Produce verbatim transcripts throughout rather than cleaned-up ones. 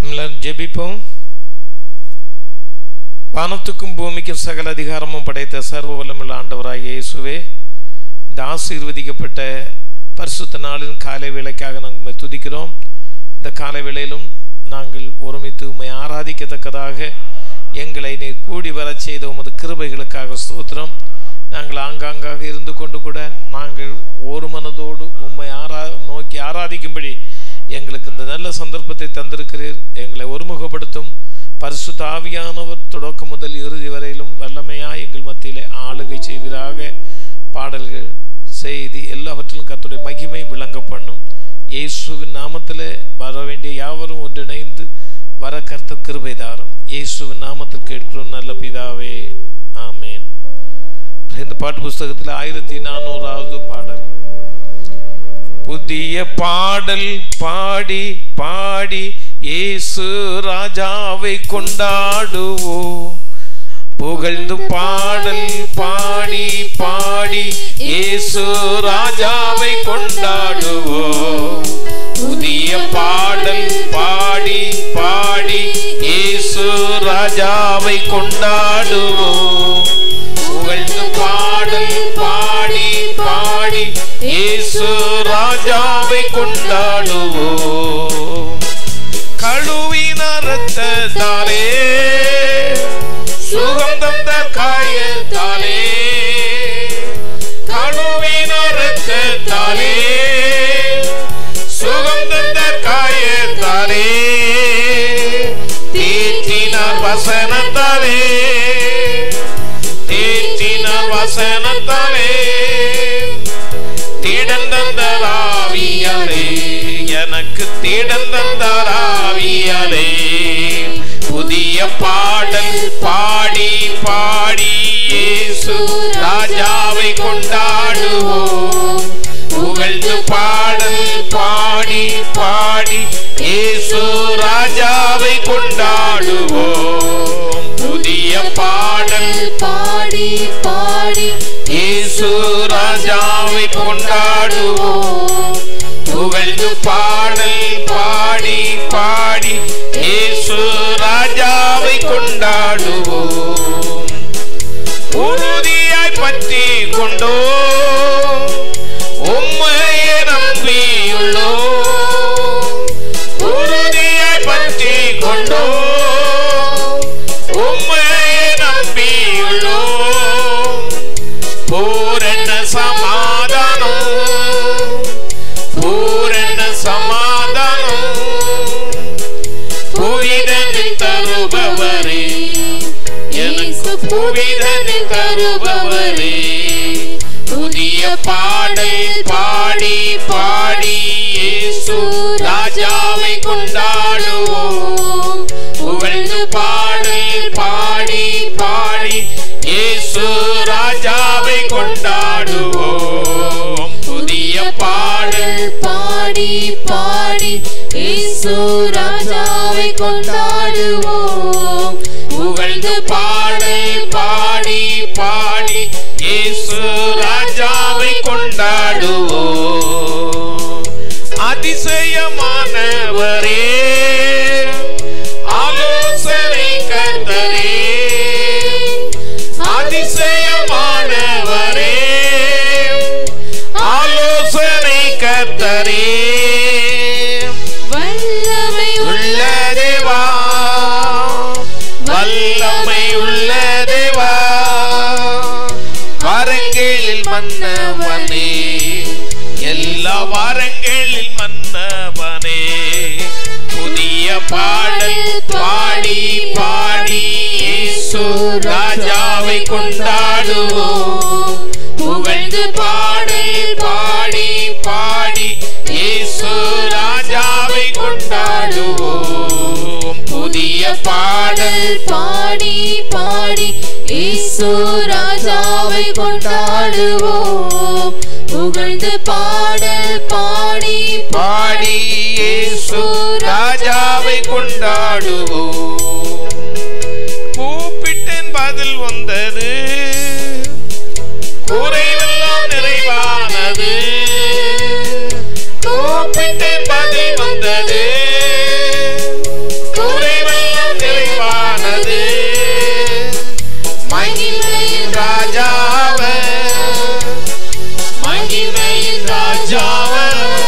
ஜெபிப்போம். வானத்துக்கும் பூமிக்கும் சகல அதிகாரமும் படைத்த சர்வ வல்லமையுள்ள ஆண்டவராகிய இயேசுவே, இந்த ஆசீர்வதிக்கப்பட்ட பரிசுத்த நாளின் காலை வேளைக்காக நாங்கள் துதிக்கிறோம். இந்த காலை வேளையிலும் நாங்கள் ஒருமித்து உம்மை ஆராதிக்கத்தக்கதாக எங்களை நீ கூடி வரச் செய்த உமது கிருபைகளுக்காக ஸ்தோத்திரம். நாங்கள் ஆங்காங்காக இருந்து கொண்டு கூட நாங்கள் ஒரு மனதோடு உம்மை ஆரா நோக்கி ஆராதிக்கும்படி எங்களுக்கு இந்த நல்ல சந்தர்ப்பத்தை தந்திருக்கிறீர். எங்களை ஒருமுகப்படுத்தும் பரிசுத்த ஆவியானவர் தொடக்கம் முதல் இறுதி வரையிலும் வல்லமையாக எங்கள் மத்தியிலே ஆளுகை செய்வீராக. பாடல்கள், செய்தி எல்லாவற்றிலும் கர்த்தருடைய மகிமை விளங்க பண்ணும். இயேசுவின் நாமத்தில் வர வேண்டிய யாவரும் ஒன்றிணைந்து வர கர்த்தர் கிருபை தாரும். இயேசுவின் நாமத்தில் கேட்கிறோம் நல்ல பிதாவே, ஆமேன். இந்த பாட்டு புஸ்தகத்தில் ஆயிரத்தி நானூறாவது பாடல். புதிய பாடல் பாடி பாடி இயேசு ராஜாவை கொண்டாடுவோம். புகழ்ந்து பாடல் பாடி பாடி இயேசு ராஜாவை கொண்டாடுவோம். புதிய பாடல் பாடி பாடி இயேசு ராஜாவை கொண்டாடுவோம். புகழ்ந்து பாடல் பாடி பாடி இயேசு ராஜாவை கொண்டாடுவோம். கழுவின இரத்தத்தாலே சுகந்தம் காயத்தாலே, கழுவின இரத்தத்தாலே சுகந்தம் காயத்தாலே, தேற்றினார் வசனத்தாலே தேற்றினார் வசனத்தாலே, திடந்தந்தார் ஆவியாலே எனக்கு திடந்தந்தார் ஆவியாலே. புதிய பாடல் பாடி பாடி இயேசு ராஜாவை கொண்டாடுவோம். புகழ்ந்து பாடல் பாடி பாடி இயேசு ராஜாவை கொண்டாடுவோம். புதிய பாடல் பாடி பாடி இயேசு ராஜாவை கொண்டாடுவோம். புகழ்ந்து பாடல் பாடி பாடி இயேசு ராஜாவை கொண்டாடுவோம். உறுதியாய் பற்றி கொண்டோ உம்மையே நம்பியுள்ளோ, உறுதியாய் பற்றி கொண்டோ உம்மையே நம்பியுள்ளோ. பூரண சமாதானம் பூரண சமாதானம் புவிதனை தருபவரே, எனக்கு புவிதனை தருபவரே. புதிய பாடல் பாடி பாடி இயேசு ராஜாவை கொண்டாடுவோம். புகழ்ந்து பாடல் பாடி பாடி இயேசு ராஜாவை கொண்டாடுவோம். புதிய பாடல் பாடி பாடி இயேசு ராஜாவை கொண்டாடுவோம். புகழ்ந்து பாடல் பாடி பாடி இயேசு ராஜாவை கொண்டாடுவோம். அதிசயமானவரே, ஆலோசனை கர்த்தரே, அதிசயமானவரே, ஆலோசனை கர்த்தரே, வல்லமை உள்ள தேவா, வல்லமை உள்ள தேவா, வரங்களில் மன்னவனே, எல்லா வரங்களில் மன்னவனே. புதிய பாடல் பாடி பாடி இயேசு ராஜாவை கொண்டாடுவோம். புகழ்ந்து பாடல் பாடி பாடி இயேசு ராஜாவை கொண்டாடுவோம். புதிய பாடல் பாடி பாடி இயேசு ராஜாவை கொண்டாடுவோம். புகழ்ந்து பாடல் பாடி பாடி இயேசு ராஜாவை கொண்டாடுவோம். கூப்பிட்டேன் பதில் வந்தது, குறைவெல்லாம் நிறைவானது. கூப்பிட்டேன் பதில் வந்தது, ராஜாவர்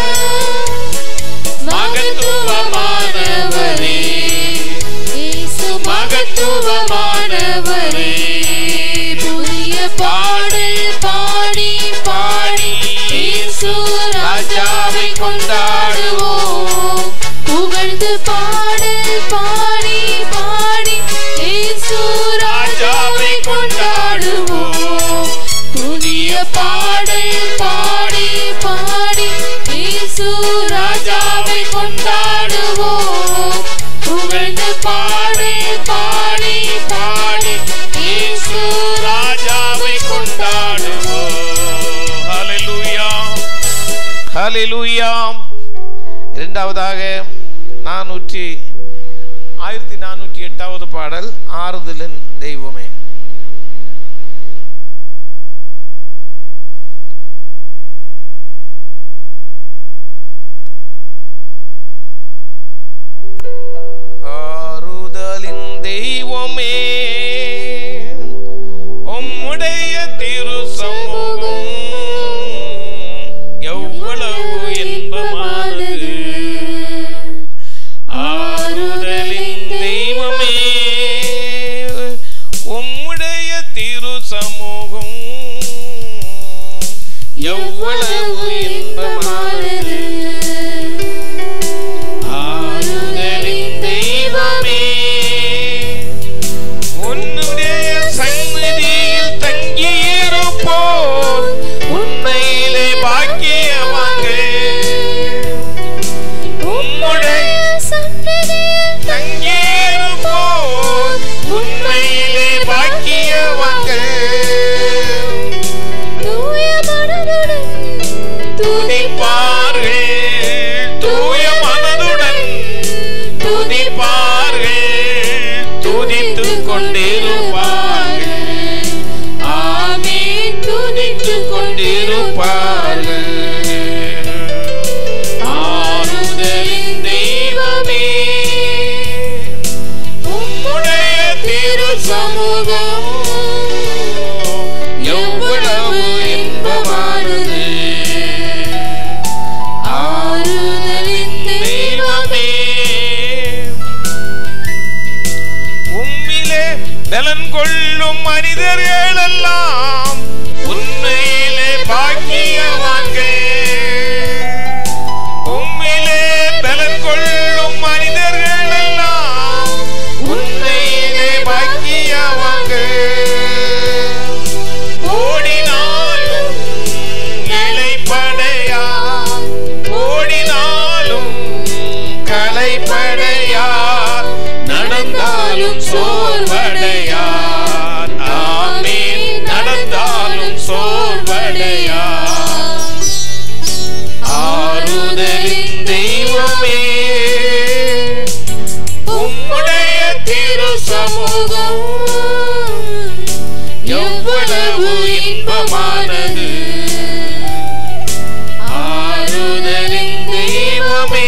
மகத்துவமானவரே இயேசு மகத்துவமானவரே புதிய பாடல் பாடி பாடி இயேசு ராஜாவை கொண்டாடுவோம் புகழ்ந்து பாடல் பாடி பாடி இயேசு ராஜாவை கொண்டாடுவோம் புதிய பாடல் பாடி பாடி இயேசு ராஜாவை கொண்டாடுவோம் புகழ்ந்து பாடல் பாடி பாடி இயேசு ராஜாவை கொண்டாடுவோம். ஹல்லேலூயா ஹல்லேலூயா. இரண்டாவதாக நானூற்றி ஆயிரத்தி நானூற்றி எட்டாவது பாடல் ஆறுதலின் தெய்வமே. ஆறுதலின் தெய்வமே உம்முடைய திரு சமூகம் எவ்வளவு இன்பமானது. ஆறுதலின் தெய்வமே உம்முடைய திரு சமூகம் எவ்வளவு இன்பமானது. ஆறுதலின் தெய்வமே உன்னுடைய சந்நிதியில் தங்கியிருப்போம் உன்னையிலே பாக்கியமாக. உம்முடைய சந்நிதியில் தங்கியிருப்போம் உன்னையிலே பாக்கியமாக. தூய மனதுடன் துதிப்பார்கள் தூய மனதுடன் துதிப்பார்கள் துதித்துக் கொண்டிருப்பார்கள். ஆமென் துதித்துக் கொண்டிருப்பார்கள். ஆறுதலின் தெய்வமே உம்முடைய திரு சமூகம் எவ்வளவு இன்பமானது. ஆறுதலின் தெய்வமே உம்மிலே பலன் கொள்ளும் மனிதர்கள் எல்லாம் உண்மையிலே பாக்கியவான்கள். உம்மிலே பலன் கொள்ளும் மனிதர்கள் எல்லாம் உண்மையிலே பாக்கியவான்கள். ஓடினாலும் இளைப்படையா ஓடினாலும் களைப்படையா நடந்தாலும் சோர்வடையார். ஆமென் நடந்தாலும் சோர்வடையார். ஆறுதலின் தெய்வமே உம்முடைய திரு சமூகம் எவ்வளவு இன்பமானது. ஆறுதலின் தெய்வமே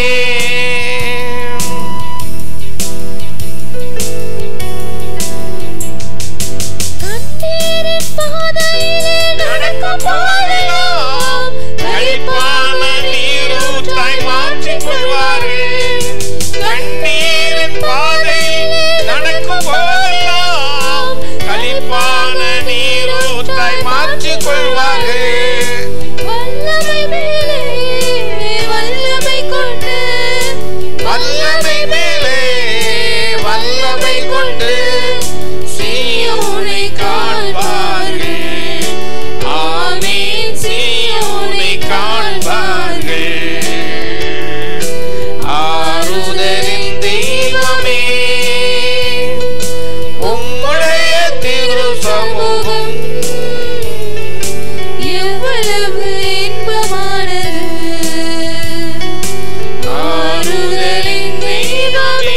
கண்ணீரின் பாதையிலே நடக்கும் போதெல்லாம் களிப்பான நீரூற்றாய் மாற்றிக் கொள்வார்கள். கண்ணீரின் பாதையில் நடக்கும் போதெல்லாம் களிப்பான நீரூற்றாய் மாற்றிக் கொள்வார்கள். வல்லமை மேலே வல்லமை கொண்டு வல்லமை மேலே வல்லமை கொண்டு சீயோனை காண்பார்கள். ஆமென் சீயோனை காண்பார்கள். ஆறுதலின் தெய்வமே உம்முடைய திரு சமூகம் எவ்வளவு இன்பமானது. ஆறுதலின் தெய்வமே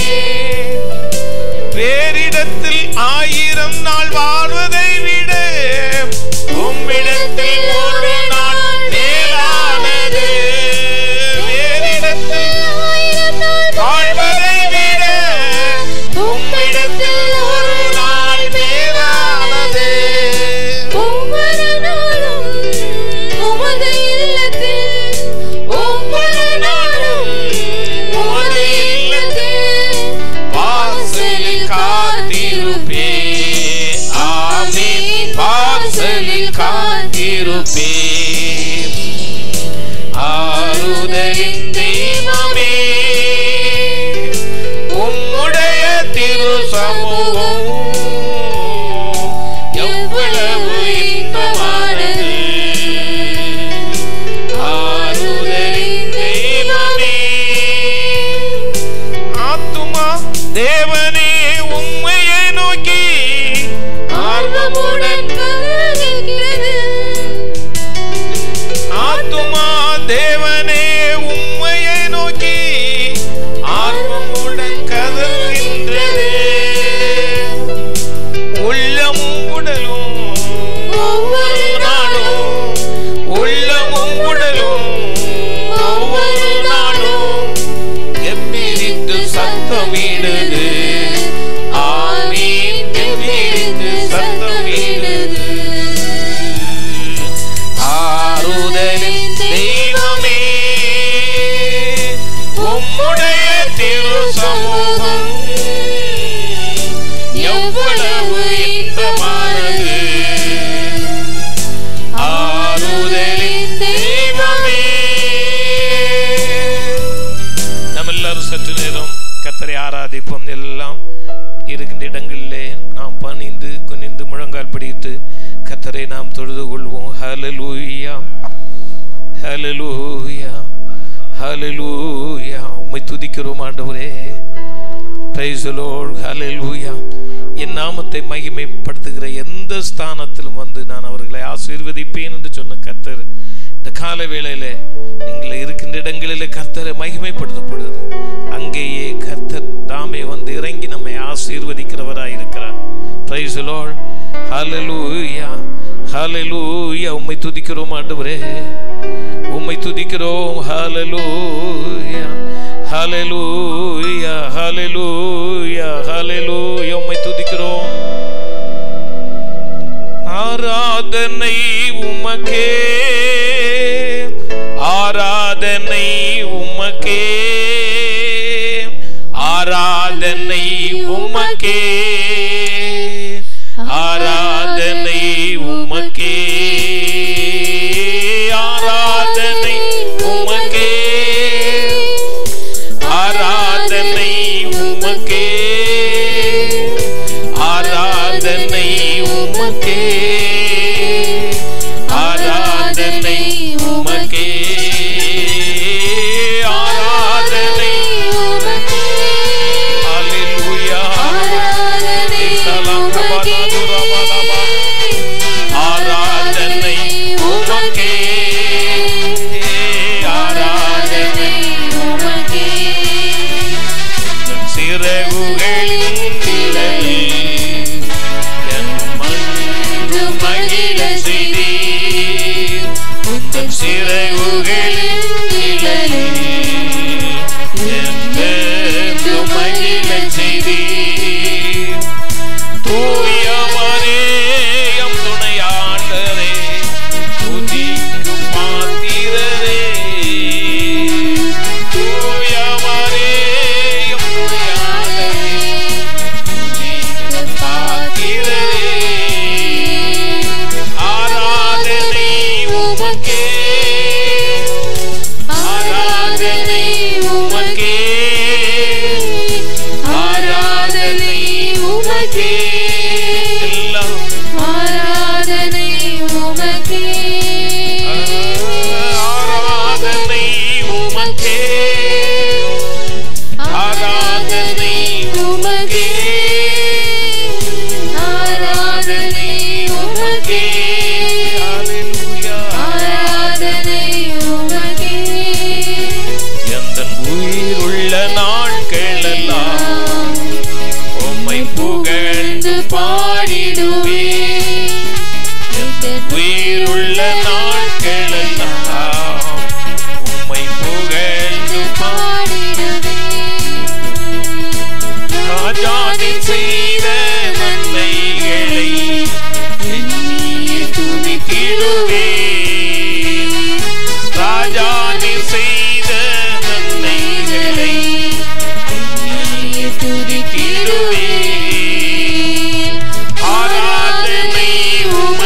வேறிடத்தில் ஆயிரம் நாள் வாழ்வதை விட உம்மிடத்தில் ஒரு நாள் மேலானது. வேறிடத்தில் வாழ்வதை விட உம்மிடத்தில் ஒரு நாள் மேலானது. ஒவ்வொரு நாளும் உமது இல்லத்தில் வாசலில் காத்திருப்பேன். ஆறுதலின் தெய்வமே, உம்முடைய திரு சமூகம் எவ்வளவு இன்பமானது. ஆறுதலின் தெய்வமே, ஆத்துமா தேவனே உம்மையை நோக்கி ஆர்வமுடன் கதறுகிறது. ஆத்துமா தேவனே உம்மையை நோக்கி ஆர்வமுடன் கதறுகின்றது. உள்ளமும் உடலும் ஒவ்வொரு நாளும், உள்ளமும் உடலும் ஒவ்வொரு நாளும் எம்பிரித்து சத்தமிடுது. ஆமீன், எம்பிரித்து சத்தமிடுது. ஆறுதலின் தெய்வமே, உம்முடைய திரு சமூகம் எவ்வளவு இன்பமானது. ஆறுதலின் தெய்வமே. நம்ம எல்லாரும் சற்று நேரம் கர்த்தரை ஆராதிப்போம். எல்லாம் இருக்கின்ற இடங்களிலே நாம் பணிந்து குனிந்து முழங்கால் பிடித்து கர்த்தரை நாம் தொழுது கொள்வோம். ஹல்லேலூயா, ஹல்லேலூயா, ஹல்லேலூயா. உம்மை துதிக்கிறோம் ஆண்டவரே. Price the Lord. ஹல்லேலூயா. என் நாமத்தை மகிமைப்படுத்துகிற எந்த ஸ்தானத்திலும் வந்து நான் அவர்களை ஆசீர்வதிப்பேன் என்று சொன்ன கர்த்தர் இந்த கால வேளையிலே நீங்கள் இருக்கின்ற இடங்களிலே கர்த்தரை மகிமைப்படுத்தப்படுது. அங்கேயே கர்த்தர் தாமே வந்து இறங்கி நம்மை ஆசீர்வதிக்கிறவராய் இருக்கிறார். Praise the Lord. Hallelujah, hallelujah. உம்மை துதிக்கிறோம் ஆண்டவரே, உம்மை துதிக்கிறோம். ஹல்லேலூயா, ஹல்லேலூயா, ஹல்லேலூயா, ஹல்லேலூயா. உம்மை துதிக்கிறோம். ஆராதனை உமக்கே, ஆராதனை உமக்கே, ஆராதனை உமக்கே, ஆராதனை உமக்கே, ஆராதனை உமக்கே, ஆராதனை உமக்கே, ஆராதனை உமக்கே, ஆராதனை உமக்கே, ஆராதனை உமக்கே. ஹல்லேலூயா. ஆராதனை உமக்கே, ஆராதனை உமக்கே, ஆராதனை உமக்கே. சிறகுகளின் நிழலில் என் மன்று மகிழ செய்தீர். உந்தன் சிறகுகளின் நிழலில் என்றென்று மகிழ செய்தீர். தூயவரே எம் துணையாளரே, துதிக்கு பாத்திரரே. தூயவரே எம் துணையாளரே, துதிக்கு பாத்திரரே. ஆராதனை உமக்கே, ஆராதனை உமக்கே, ஆராதனை உமக்கே. எல்லாம் ஆராதனை உமக்கே, ஆராதனை உமக்கே, ஆராதனை உமக்கே, ஆராதனை உமக்கே. ஹல்லேலூயா. ஆராதனை உமக்கே. எந்தன் உயிருள்ள நாட்களெல்லாம் உம்மை புகழ்ந்து பாடிடுவேன். எந்தன் உயிருள்ள நாட்களெல்லாம் உம்மை புகழ்ந்து பாடிடுவேன். ராஜாதி செய்த நன்மைகளை எண்ணியே துதித்திடுவேன். ராஜாதி செய்த நன்மைகளை எண்ணியே துதித்திடுவேன். ஆராதனை உமக்கே,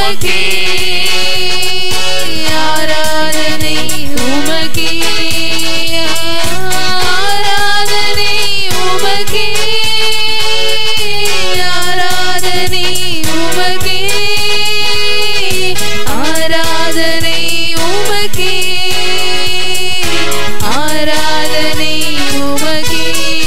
உமக்கே ஆராதனை உமக்கே ஆராதனை உமக்கே ஆராதனை உமக்கே ஆராதனை உமக்கே ஆராதனை உமக்கே.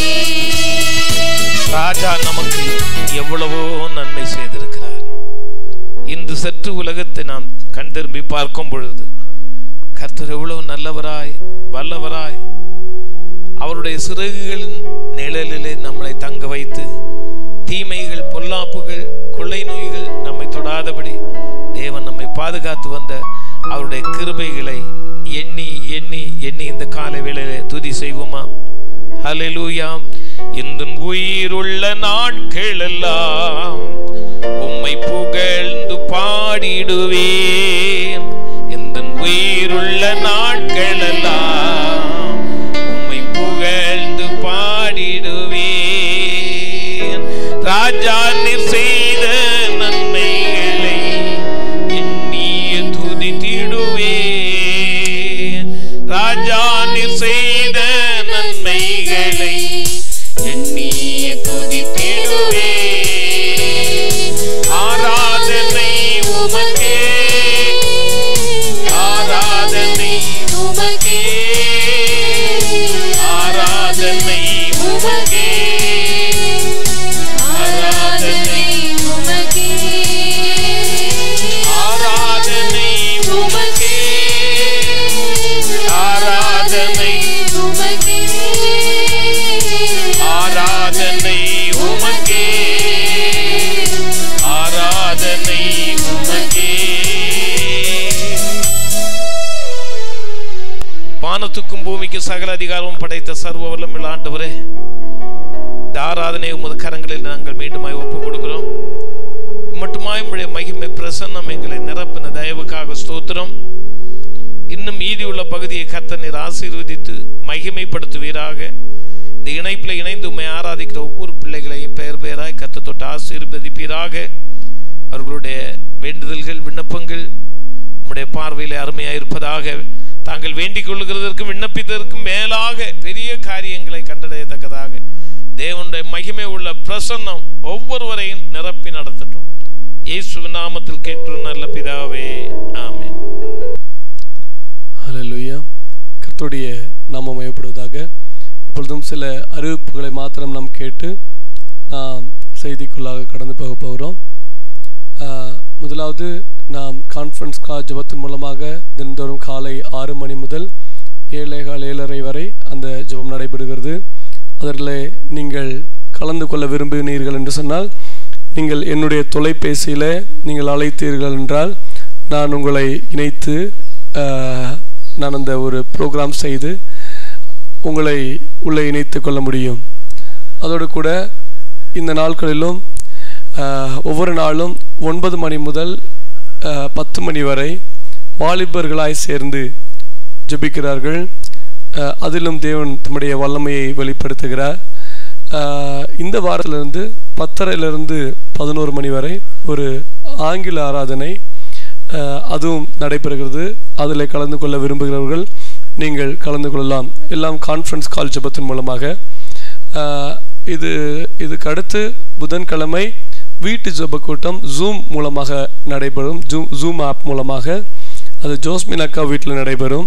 ராஜா நமக்கு எவ்வளவோ நன்மை செய்திருக்கிறார். இன்று சற்று உலகத்தை நாம் கண் திரும்பி பார்க்கும் பொழுது கர்த்தர் எவ்வளவு நல்லவராய் வல்லவராய் அவருடைய சிறகுகளின் நிழலிலே நம்மளை தங்க வைத்து தீமைகள் பொல்லாப்புகள் கொள்ளை நோய்கள் நம்மை தொடாதபடி தேவன் நம்மை பாதுகாத்து வந்த அவருடைய கிருபைகளை எண்ணி எண்ணி எண்ணி இந்த காலை வேளையிலே துதி செய்வோமா? ஹல்லேலூயா. இன்றும் உயிருள்ள நாட்கள் எல்லாம் உம்மை புகழ்ந்து பாடிடுவேன். இன்றும் உயிருள்ள நாட்கள் எல்லாம் உம்மை புகழ்ந்து பாடிடுவேன். ராஜா நீர் செய்த நன்மைகளை எண்ணிய துதித்திடுவேன். ராஜா நீர் செய்த நன்மைகளை எண்ணிய துதித்திடுவேன். ஆராதனை உமக்கே ஆராதனை உமக்கே ஆராதனை உமக்கே ஆராதனை உமக்கே ஆராதனை உமக்கே ஆராதனை உமக்கே ஆராதனை உமக்கே ஆராதனை உமக்கே. வானத்துக்கும் பூமிக்கு சகல அதிகாரமும் படைத்த சர்வ வல்லமையுள்ள ஆண்டவரே, இந்த ஆராதனை உமது கரங்களில் நாங்கள் மீண்டுமாய் ஒப்புக் கொடுக்கிறோம். மட்டுமாய் உம்முடைய மகிமை பிரசன்னம் எங்களை நிரப்பின தயவுக்காக ஸ்தோத்திரம். இன்னும் மீதி உள்ள பகுதியை கர்த்தர் நீர் ஆசீர்வதித்து மகிமைப்படுத்துவீராக. இந்த இணைப்பில் இணைந்து உம்மை ஆராதிக்கிற ஒவ்வொரு பிள்ளைகளையும் பெயர் பெயராய் கர்த்தர் தொட்டு ஆசீர்வதிப்பீராக. அவர்களுடைய வேண்டுதல்கள் விண்ணப்பங்கள் உம்முடைய பார்வையிலே அருமையாக இருப்பதாக. தாங்கள் வேண்டிக் கொள்ளுகிறதற்கும் விண்ணப்பித்ததற்கும் மேலாக பெரிய காரியங்களை கண்டடையத்தக்கதாக தேவனுடைய மகிமை உள்ள பிரசன்னம் ஒவ்வொருவரையும் நிரப்பி நடத்தட்டும். இயேசுவின் நாமத்தில் கேட்டு நல்ல பிதாவே, ஆமென். ஹல்லேலூயா. கர்த்தருடைய நாமம் மகிமைப்படுவதாக. இப்பொழுதும் சில அறிவிப்புகளை மாத்திரம் நாம் கேட்டு நாம் செய்திக்குள்ளாக கடந்து போக போகிறோம். முதலாவது, நாம் கான்ஃபரன்ஸ் கால் ஜெபத்தின் மூலமாக தினந்தோறும் காலை ஆறு மணி முதல் ஏழே கால் ஏழரை வரை அந்த ஜெபம் நடைபெறுகிறது. அதில் நீங்கள் கலந்து கொள்ள விரும்பினீர்கள் என்று சொன்னால் நீங்கள் என்னுடைய தொலைபேசியில் நீங்கள் அழைத்தீர்கள் என்றால் நான் உங்களை இணைத்து நான் அந்த ஒரு ப்ரோக்ராம் செய்து உங்களை உள்ளே இணைத்து கொள்ள முடியும். அதோடு கூட இந்த நாட்களிலும் ஒவ்வொரு நாளும் ஒன்பது மணி முதல் பத்து மணி வரை வாலிபர்களாய் சேர்ந்து ஜெபிக்கிறார்கள். அதிலும் தேவன் தம்முடைய வல்லமையை வெளிப்படுத்துகிறார். இந்த வாரத்திலிருந்து பத்தரையிலிருந்து பதினோரு மணி வரை ஒரு ஆங்கில ஆராதனை அதுவும் நடைபெறுகிறது. அதில் கலந்து கொள்ள விரும்புகிறவர்கள் நீங்கள் கலந்து கொள்ளலாம். எல்லாம் கான்ஃபரன்ஸ் கால் ஜெபத்தின் மூலமாக. இது இதுக்கு அடுத்து புதன்கிழமை வீட்டு ஜெப கூட்டம் ஜூம் மூலமாக நடைபெறும். ஜூம் ஜூம் ஆப் மூலமாக அது ஜோஸ்மின் அக்கா வீட்டில் நடைபெறும்.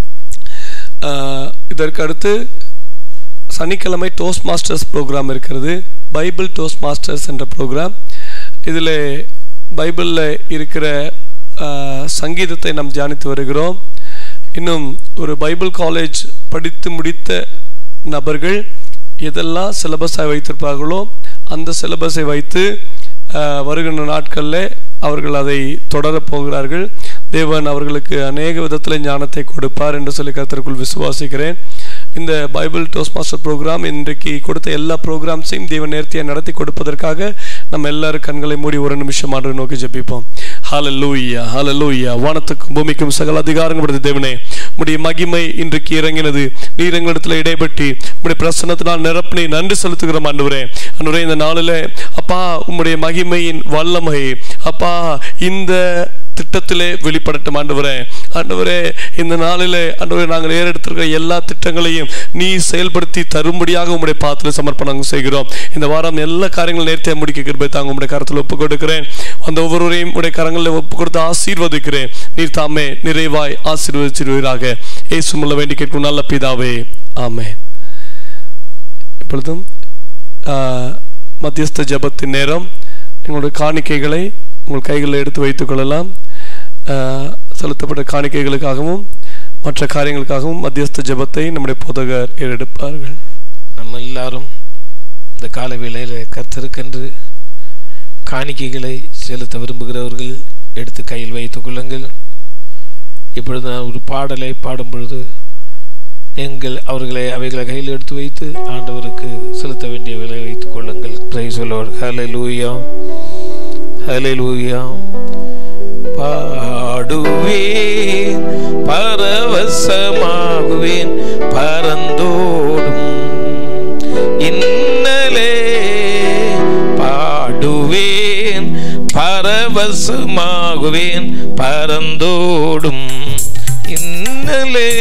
இதற்கு அடுத்து சனிக்கிழமை டோஸ்ட் மாஸ்டர்ஸ் ப்ரோக்ராம் இருக்கிறது. பைபிள் டோஸ்ட் மாஸ்டர்ஸ் என்ற ப்ரோக்ராம். இதில் பைபிளில் இருக்கிற சங்கீதத்தை நாம் தியானித்து வருகிறோம். இன்னும் ஒரு பைபிள் காலேஜ் படித்து முடித்த நபர்கள் எதெல்லாம் சிலபஸை வைத்திருப்பார்களோ அந்த சிலபஸை வைத்து வருகின்ற நாட்களில் அவர்கள் அதை தொடரப் போகிறார்கள். தேவன் அவர்களுக்கு அநேக விதத்தில் ஞானத்தை கொடுப்பார் என்று சொல்லி கர்த்தருக்குள் விசுவாசிக்கிறேன். இந்த பைபிள் டோஸ்ட் மாஸ்டர் ப்ரோக்ராம் இன்றைக்கு கொடுத்த எல்லா ப்ரோக்ராம்ஸையும் தேவன் நேர்த்தியாக நடத்தி கொடுப்பதற்காக நம்ம எல்லாரும் கண்களை மூடி ஒரு நிமிஷம் ஆண்டு நோக்கி ஜெபிப்போம். ஹல்லேலூயா ஹல்லேலூயா. வானத்துக்கும் பூமிக்கும் சகல அதிகாரங்கள் படைத்த தேவனே, உம்முடைய மகிமை இன்றைக்கு இறங்கினது. நீர் எங்களிடத்தில் இடைப்பட்டு உம்முடைய பிரசன்னத்தினால் நிரப்பினை நன்றி செலுத்துகிறோம் ஆண்டவரே. ஆண்டவரே, இந்த நாளில் அப்பா உம்முடைய மகிமையின் வல்லமை அப்பா இந்த திட்டத்திலே வெளிப்படட்டும் ஆண்டவரே. ஆண்டவரே, இந்த நாளிலே ஆண்டவரே நாங்கள் ஏறெடுத்திருக்கிற எல்லா திட்டங்களையும் நீ செயல்படுத்தி தரும்படியாக உம்முடைய பாதத்தில் சமர்ப்பணம் செய்கிறோம். இந்த வாரம் எல்லா காரியங்களும் நேர்த்தியாக முடிக்க கிருபை தாங்க உம்முடைய கரத்தில் ஒப்புக் கொடுக்கிறேன். அந்த ஒவ்வொருவரையும் உடைய கரங்களில் ஒப்புக் கொடுத்து ஆசீர்வதிக்கிறேன். நீர் தாமே நிறைவாய் ஆசீர்வதிச்சிருவீராக. இயேசுவுல வேண்டி கேட்கும் நல்ல பிதாவே, ஆமென். இப்பொழுதும் மத்தியஸ்த ஜெபத்தின் நேரம். எங்களுடைய காணிக்கைகளை உங்கள் கைகளில் எடுத்து வைத்துக் கொள்ளலாம். செலுத்தப்பட்ட காணிக்கைகளுக்காகவும் மற்ற காரியங்களுக்காகவும் மத்தியஸ்த ஜெபத்தை நம்முடைய போதகர் ஏறெடுப்பார்கள். நம்ம எல்லாரும் இந்த கால வேளையில் கர்த்தருக்கென்று காணிக்கைகளை செலுத்த விரும்புகிறவர்கள் எடுத்து கையில் வைத்துக் கொள்ளுங்கள். இப்பொழுது நான் ஒரு பாடலை பாடும் பொழுது நீங்கள் அவர்களை அவைகளை கையில் எடுத்து வைத்து ஆண்டவருக்கு செலுத்த வேண்டியவர்களை வைத்துக் கொள்ளுங்கள். Praise the Lord. Hallelujah hallelujah. பாடுவேன் பரவசமாகுவேன் பரந்தோடும் இன்னலே, பாடுவேன் பரவசமாகுவேன் பரந்தோடும் இன்னலே.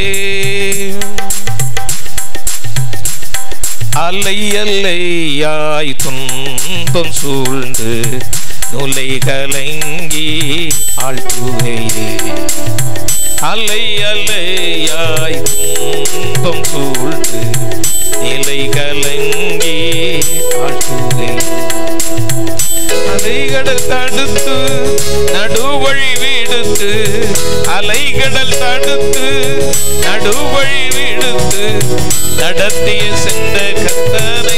அலை அலையாய் துன்பம் சூழ்ந்து நுலை கலங்கி ஆழ்த்துகையே, அலை அலையாய் துன்பம் சூழ்ந்து நிலை கலங்கி ஆழ்த்துகையே. அலைகடல் தடுத்து நடுவழி விடுத்து, அலைகடல் தடுத்து நடுவழி விடுத்து நடத்திய சென்ற கர்த்தனை,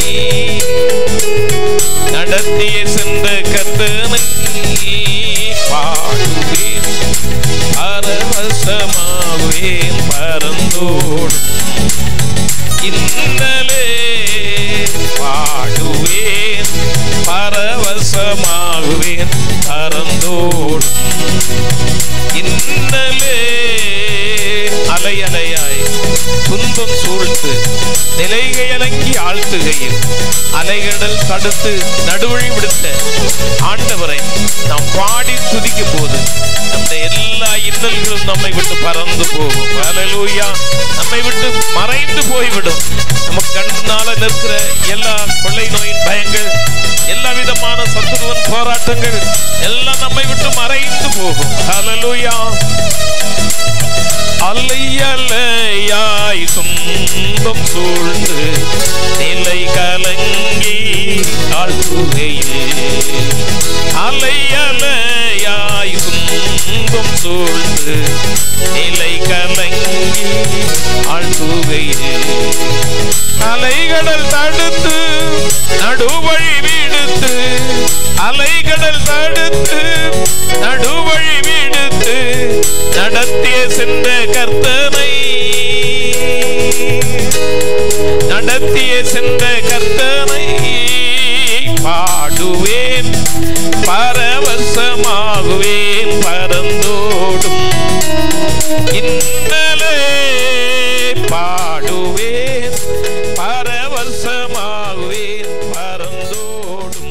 நடத்திய சென்ற கர்த்தனை பாடுவேன் பரவசமாகுவேன் பரந்தோடும் இன்னலே, பாடுவேன் பரவசமாகுவேன் பரந்தோடும் இன்னலே. அலை அலையாய் துன்பம் சூழ்த்து நிலைகையலங்கி ஆழ்த்துகையில் அலைகடல் தடுத்து நடுவழி விடுத்த ஆண்டவரை நாம் பாடி துதிக்கும் போது நம்முடைய எல்லா இன்னல்களும் நம்மை விட்டு பறந்து போகும். ஹல்லேலூயா. நம்மை விட்டு மறைந்து போய்விடும். நமக்கு கண்ணால நிற்கிற எல்லா கொள்ளை நோயின் பயங்கள், எல்லா விதமான சத்துருவன் போராட்டங்கள் எல்லாம் நம்மை விட்டு மறைந்து போகும். ஹல்லேலூயா. அலை அலையாய் துன்பம் சூழ்ந்து நிலை கலங்கி ஆழ்த்துகையே, அலை அலையாய் துன்பம் சூழ்ந்து நிலை கலங்கி ஆழ்த்துகையே. அலைகடல் தடுத்து நடுவழி விடுத்து, அலைகடல் தடுத்து நடுவழி விடுத்து நடத்திய சென்ற கர்த்தனை, நடத்திய சென்ற கர்த்தனை பாடுவேன் பரவசமாகுவேன் பரந்தோடும் இன்னலே, பாடுவேன் பரவசமாகுவேன் பரந்தோடும்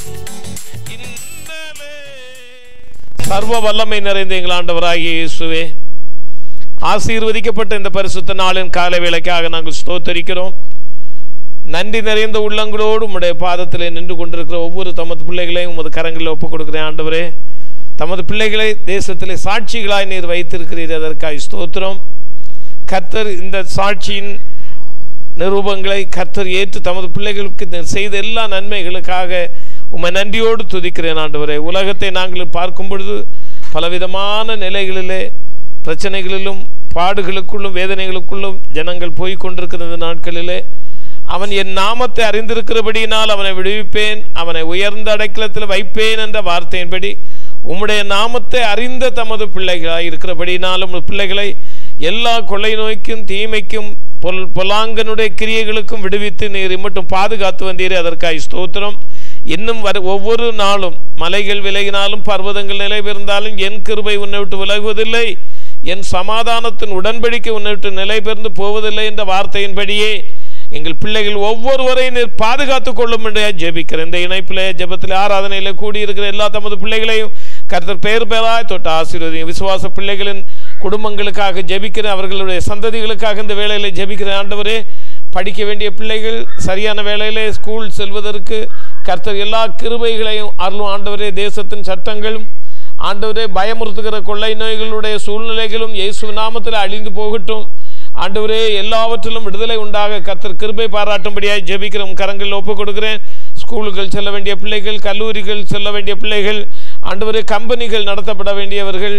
இன்னலே. சர்வ வல்லமை நிறைந்த எங்கள் ஆண்டவராகிய இயேசுவே, ஆசீர்வதிக்கப்பட்ட இந்த பரிசுத்த நாளின் காலை வேளைக்காக நாங்கள் ஸ்தோத்தரிக்கிறோம். நன்றி நிறைந்த உள்ளங்களோடு உம்முடைய பாதத்திலே நின்று கொண்டிருக்கிற ஒவ்வொரு தமது பிள்ளைகளையும் உமது கரங்களில் ஒப்புக் கொடுக்கிறேன். ஆண்டவரே, தமது பிள்ளைகளை தேசத்திலே சாட்சிகளாய் நீர் வைத்திருக்கிறீர், அதற்காக ஸ்தோத்திரம். கர்த்தர் இந்த சாட்சியின் நிரூபங்களை கர்த்தர் ஏற்று தமது பிள்ளைகளுக்கு செய்த எல்லா நன்மைகளுக்காக உம்மை நன்றியோடு துதிக்கிறேன். ஆண்டவரே, உலகத்தை நாங்கள் பார்க்கும் பொழுது பலவிதமான நிலைகளிலே பிரச்சனைகளிலும் பாடுகளுக்குள்ளும் வேதனைகளுக்குள்ளும் ஜனங்கள் போய் கொண்டிருக்கிற இந்த நாட்களிலே அவன் என் நாமத்தை அறிந்திருக்கிறபடியினால் அவனை விடுவிப்பேன், அவனை உயர்ந்த அடைக்கலத்தில் வைப்பேன் என்ற வார்த்தையின்படி உம்முடைய நாமத்தை அறிந்த தமது பிள்ளைகளாய் இருக்கிறபடியினால் உமது பிள்ளைகளை எல்லா கொள்ளை நோய்க்கும் தீமைக்கும் பொல் பொலாங்கனுடைய கிரியைகளுக்கும் விடுவித்து நீர் இம்மட்டும் பாதுகாத்து வந்தீரே, அதற்காக ஸ்தோத்திரம். இன்னும் வர ஒவ்வொரு நாளும் மலைகள் விலகினாலும் பர்வதங்கள் நிலை பெயர்ந்தாலும் என் கிருபை உன்னை விட்டு விலகுவதில்லை, என் சமாதானத்தின் உடன்படிக்கை உன்னை விட்டு நிலை பெயர்ந்து போவதில்லை என்ற வார்த்தையின்படியே எங்கள் பிள்ளைகள் ஒவ்வொருவரையும் நீர் பாதுகாத்துக் கொள்ளும் என்று ஜெபிக்கிறேன். இந்த இணைப்பில் ஜெபத்தில் ஆராதனையில் கூடியிருக்கிற எல்லா தமது பிள்ளைகளையும் கர்த்தர் பெயர் பெயராய் தொட்டு ஆசீர்வதிங்க. விசுவாச பிள்ளைகளின் குடும்பங்களுக்காக ஜெபிக்கிறேன், அவர்களுடைய சந்ததிகளுக்காக இந்த வேளையில் ஜெபிக்கிறேன். ஆண்டவரே, படிக்க வேண்டிய பிள்ளைகள் சரியான வேளையிலே ஸ்கூல் செல்வதற்கு கர்த்தர் எல்லா கிருபைகளையும் அருளும். ஆண்டவரே, தேசத்தின் சட்டங்களும் ஆண்டவரே பயமுறுத்துகிற கொள்ளை நோய்களுடைய சூழ்நிலைகளும் இயேசு நாமத்தில் அழிந்து போகட்டும். ஆண்டவரே, எல்லாவற்றிலும் விடுதலை உண்டாக கர்த்தர் கிருபை பாராட்டும்படியாய் ஜெபிக்கிறோம். கரங்களில் ஒப்புக் கொடுக்கிறேன். ஸ்கூலுகள் செல்ல வேண்டிய பிள்ளைகள், கல்லூரிகள் செல்ல வேண்டிய பிள்ளைகள், ஆண்டவரே கம்பெனிகள் நடத்தப்பட வேண்டியவர்கள்,